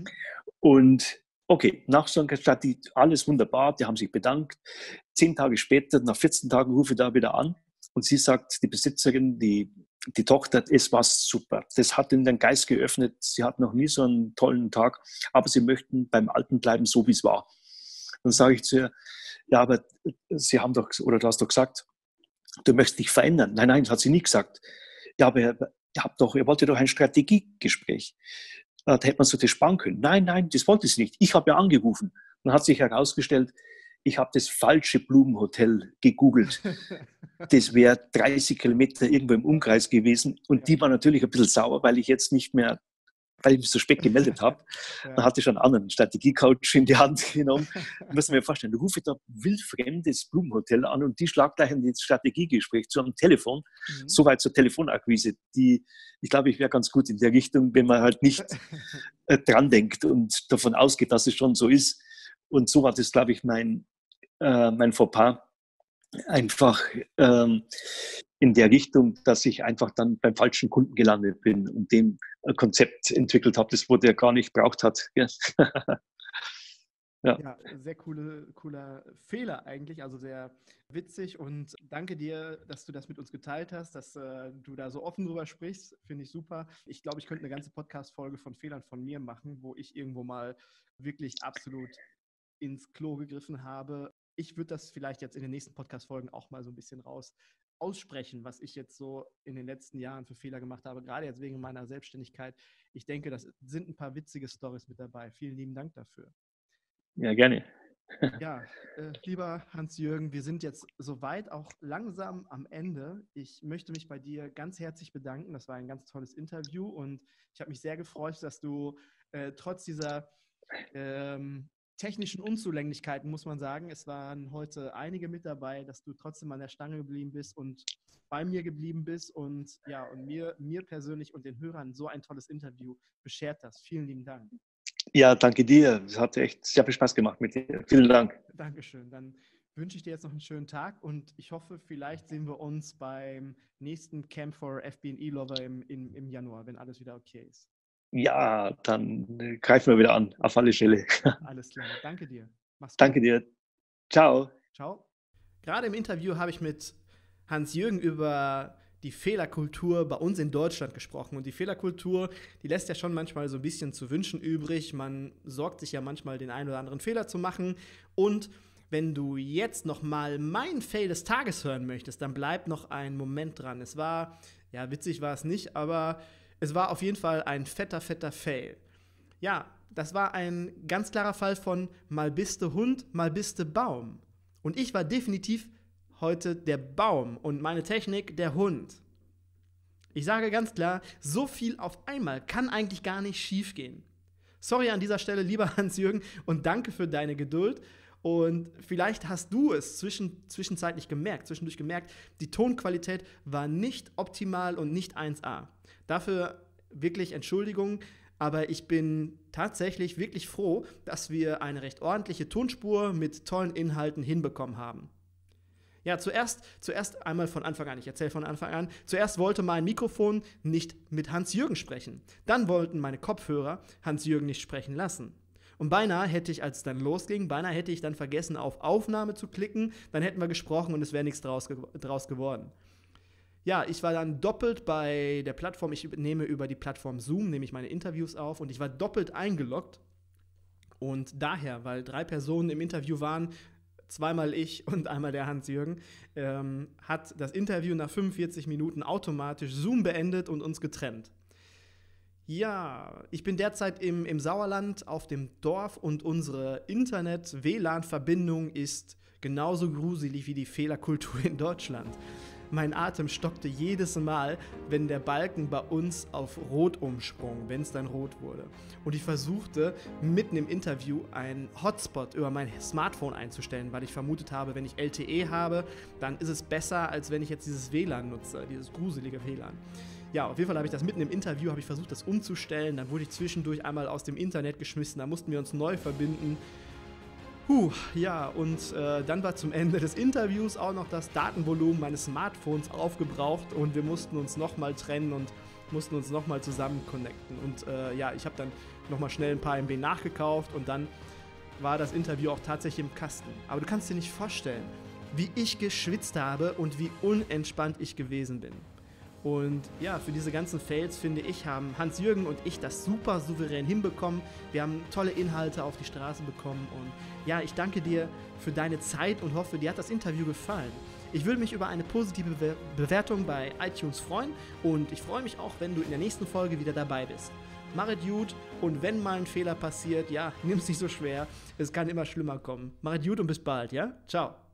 Und okay, nach so einer Strategie, alles wunderbar, die haben sich bedankt. Zehn Tage später, nach vierzehn Tagen rufe ich da wieder an und sie sagt, die Besitzerin, die, die Tochter, es war super. Das hat ihnen den Geist geöffnet, sie hatten noch nie so einen tollen Tag, aber sie möchten beim Alten bleiben, so wie es war. Dann sage ich zu ihr, ja, aber Sie haben doch, oder du hast doch gesagt, du möchtest dich verändern. Nein, nein, das hat sie nie gesagt. Ja, aber ihr, habt doch, ihr wolltet doch ein Strategiegespräch. Da hätte man so das sparen können. Nein, nein, das wollte sie nicht. Ich habe ja angerufen. Dann hat sich herausgestellt, ich habe das falsche Blumenhotel gegoogelt. Das wäre dreißig Kilometer irgendwo im Umkreis gewesen. Und die war natürlich ein bisschen sauer, weil ich jetzt nicht mehr, weil ich mich so spät gemeldet habe. Ja. Dann hatte ich schon einen anderen Strategiecoach in die Hand genommen. Ich muss mir vorstellen, da rufe ich da wildfremdes Blumenhotel an und die schlagt gleich ein Strategiegespräch zu einem Telefon. Mhm. Soweit zur Telefonakquise. Die, ich glaube, ich wäre ganz gut in der Richtung, wenn man halt nicht äh, dran denkt und davon ausgeht, dass es schon so ist. Und so war das, glaube ich, mein, äh, mein Fauxpas. Einfach ähm, in der Richtung, dass ich einfach dann beim falschen Kunden gelandet bin und dem ein Konzept entwickelt habe, das wo der gar nicht braucht hat. Ja. Ja. Ja, sehr coole, cooler Fehler eigentlich, also sehr witzig und danke dir, dass du das mit uns geteilt hast, dass äh, du da so offen drüber sprichst, finde ich super. Ich glaube, ich könnte eine ganze Podcast-Folge von Fehlern von mir machen, wo ich irgendwo mal wirklich absolut ins Klo gegriffen habe. Ich würde das vielleicht jetzt in den nächsten Podcast-Folgen auch mal so ein bisschen raus aussprechen, was ich jetzt so in den letzten Jahren für Fehler gemacht habe, gerade jetzt wegen meiner Selbstständigkeit. Ich denke, das sind ein paar witzige Storys mit dabei. Vielen lieben Dank dafür. Ja, gerne. Ja, äh, lieber Hans-Jürgen, wir sind jetzt soweit auch langsam am Ende. Ich möchte mich bei dir ganz herzlich bedanken. Das war ein ganz tolles Interview und ich habe mich sehr gefreut, dass du äh, trotz dieser ähm, technischen Unzulänglichkeiten, muss man sagen, es waren heute einige mit dabei, dass du trotzdem an der Stange geblieben bist und bei mir geblieben bist und ja, und mir, mir persönlich und den Hörern so ein tolles Interview beschert hast. Vielen lieben Dank. Ja, danke dir. Es hat echt sehr viel Spaß gemacht mit dir. Vielen Dank. Dankeschön. Dann wünsche ich dir jetzt noch einen schönen Tag und ich hoffe, vielleicht sehen wir uns beim nächsten Camp for F B and E-Lover im, im, im Januar, wenn alles wieder okay ist. Ja, dann äh, greifen wir wieder an, auf alle Fälle. Alles klar. Danke dir. Mach's gut. Danke dir. Ciao. Ciao. Gerade im Interview habe ich mit Hans-Jürgen über die Fehlerkultur bei uns in Deutschland gesprochen. Und die Fehlerkultur, die lässt ja schon manchmal so ein bisschen zu wünschen übrig. Man sorgt sich ja manchmal, den einen oder anderen Fehler zu machen. Und wenn du jetzt noch mal meinen Fail des Tages hören möchtest, dann bleib noch einen Moment dran. Es war, ja, witzig war es nicht, aber es war auf jeden Fall ein fetter, fetter Fail. Ja, das war ein ganz klarer Fall von mal bist du Hund, mal bist du Baum. Und ich war definitiv heute der Baum und meine Technik der Hund. Ich sage ganz klar, so viel auf einmal kann eigentlich gar nicht schief gehen. Sorry an dieser Stelle, lieber Hans-Jürgen, und danke für deine Geduld. Und vielleicht hast du es zwischen, zwischenzeitlich gemerkt, zwischendurch gemerkt, die Tonqualität war nicht optimal und nicht eins A. Dafür wirklich Entschuldigung, aber ich bin tatsächlich wirklich froh, dass wir eine recht ordentliche Tonspur mit tollen Inhalten hinbekommen haben. Ja, zuerst, zuerst einmal von Anfang an, ich erzähle von Anfang an, zuerst wollte mein Mikrofon nicht mit Hans-Jürgen sprechen. Dann wollten meine Kopfhörer Hans-Jürgen nicht sprechen lassen. Und beinahe hätte ich, als es dann losging, beinahe hätte ich dann vergessen, auf Aufnahme zu klicken, dann hätten wir gesprochen und es wäre nichts draus, ge- draus geworden. Ja, ich war dann doppelt bei der Plattform, ich nehme über die Plattform Zoom, nehme ich meine Interviews auf und ich war doppelt eingeloggt. Und daher, weil drei Personen im Interview waren, zweimal ich und einmal der Hans-Jürgen, ähm, hat das Interview nach fünfundvierzig Minuten automatisch Zoom beendet und uns getrennt. Ja, ich bin derzeit im, im Sauerland auf dem Dorf und unsere Internet-W L A N-Verbindung ist genauso gruselig wie die Fehlerkultur in Deutschland. Mein Atem stockte jedes Mal, wenn der Balken bei uns auf Rot umsprung, wenn es dann rot wurde. Und ich versuchte, mitten im Interview einen Hotspot über mein Smartphone einzustellen, weil ich vermutet habe, wenn ich L T E habe, dann ist es besser, als wenn ich jetzt dieses W L A N nutze, dieses gruselige W L A N. Ja, auf jeden Fall habe ich das mitten im Interview, habe ich versucht, das umzustellen. Dann wurde ich zwischendurch einmal aus dem Internet geschmissen, da mussten wir uns neu verbinden. Puh, ja, und äh, dann war zum Ende des Interviews auch noch das Datenvolumen meines Smartphones aufgebraucht und wir mussten uns nochmal trennen und mussten uns nochmal zusammen connecten. Und äh, ja, ich habe dann nochmal schnell ein paar M B nachgekauft und dann war das Interview auch tatsächlich im Kasten. Aber du kannst dir nicht vorstellen, wie ich geschwitzt habe und wie unentspannt ich gewesen bin. Und ja, für diese ganzen Fails, finde ich, haben Hans-Jürgen und ich das super souverän hinbekommen. Wir haben tolle Inhalte auf die Straße bekommen. Und ja, ich danke dir für deine Zeit und hoffe, dir hat das Interview gefallen. Ich würde mich über eine positive Be- Bewertung bei iTunes freuen. Und ich freue mich auch, wenn du in der nächsten Folge wieder dabei bist. Mach es gut und wenn mal ein Fehler passiert, ja, nimm es nicht so schwer. Es kann immer schlimmer kommen. Mach es gut und bis bald, ja? Ciao.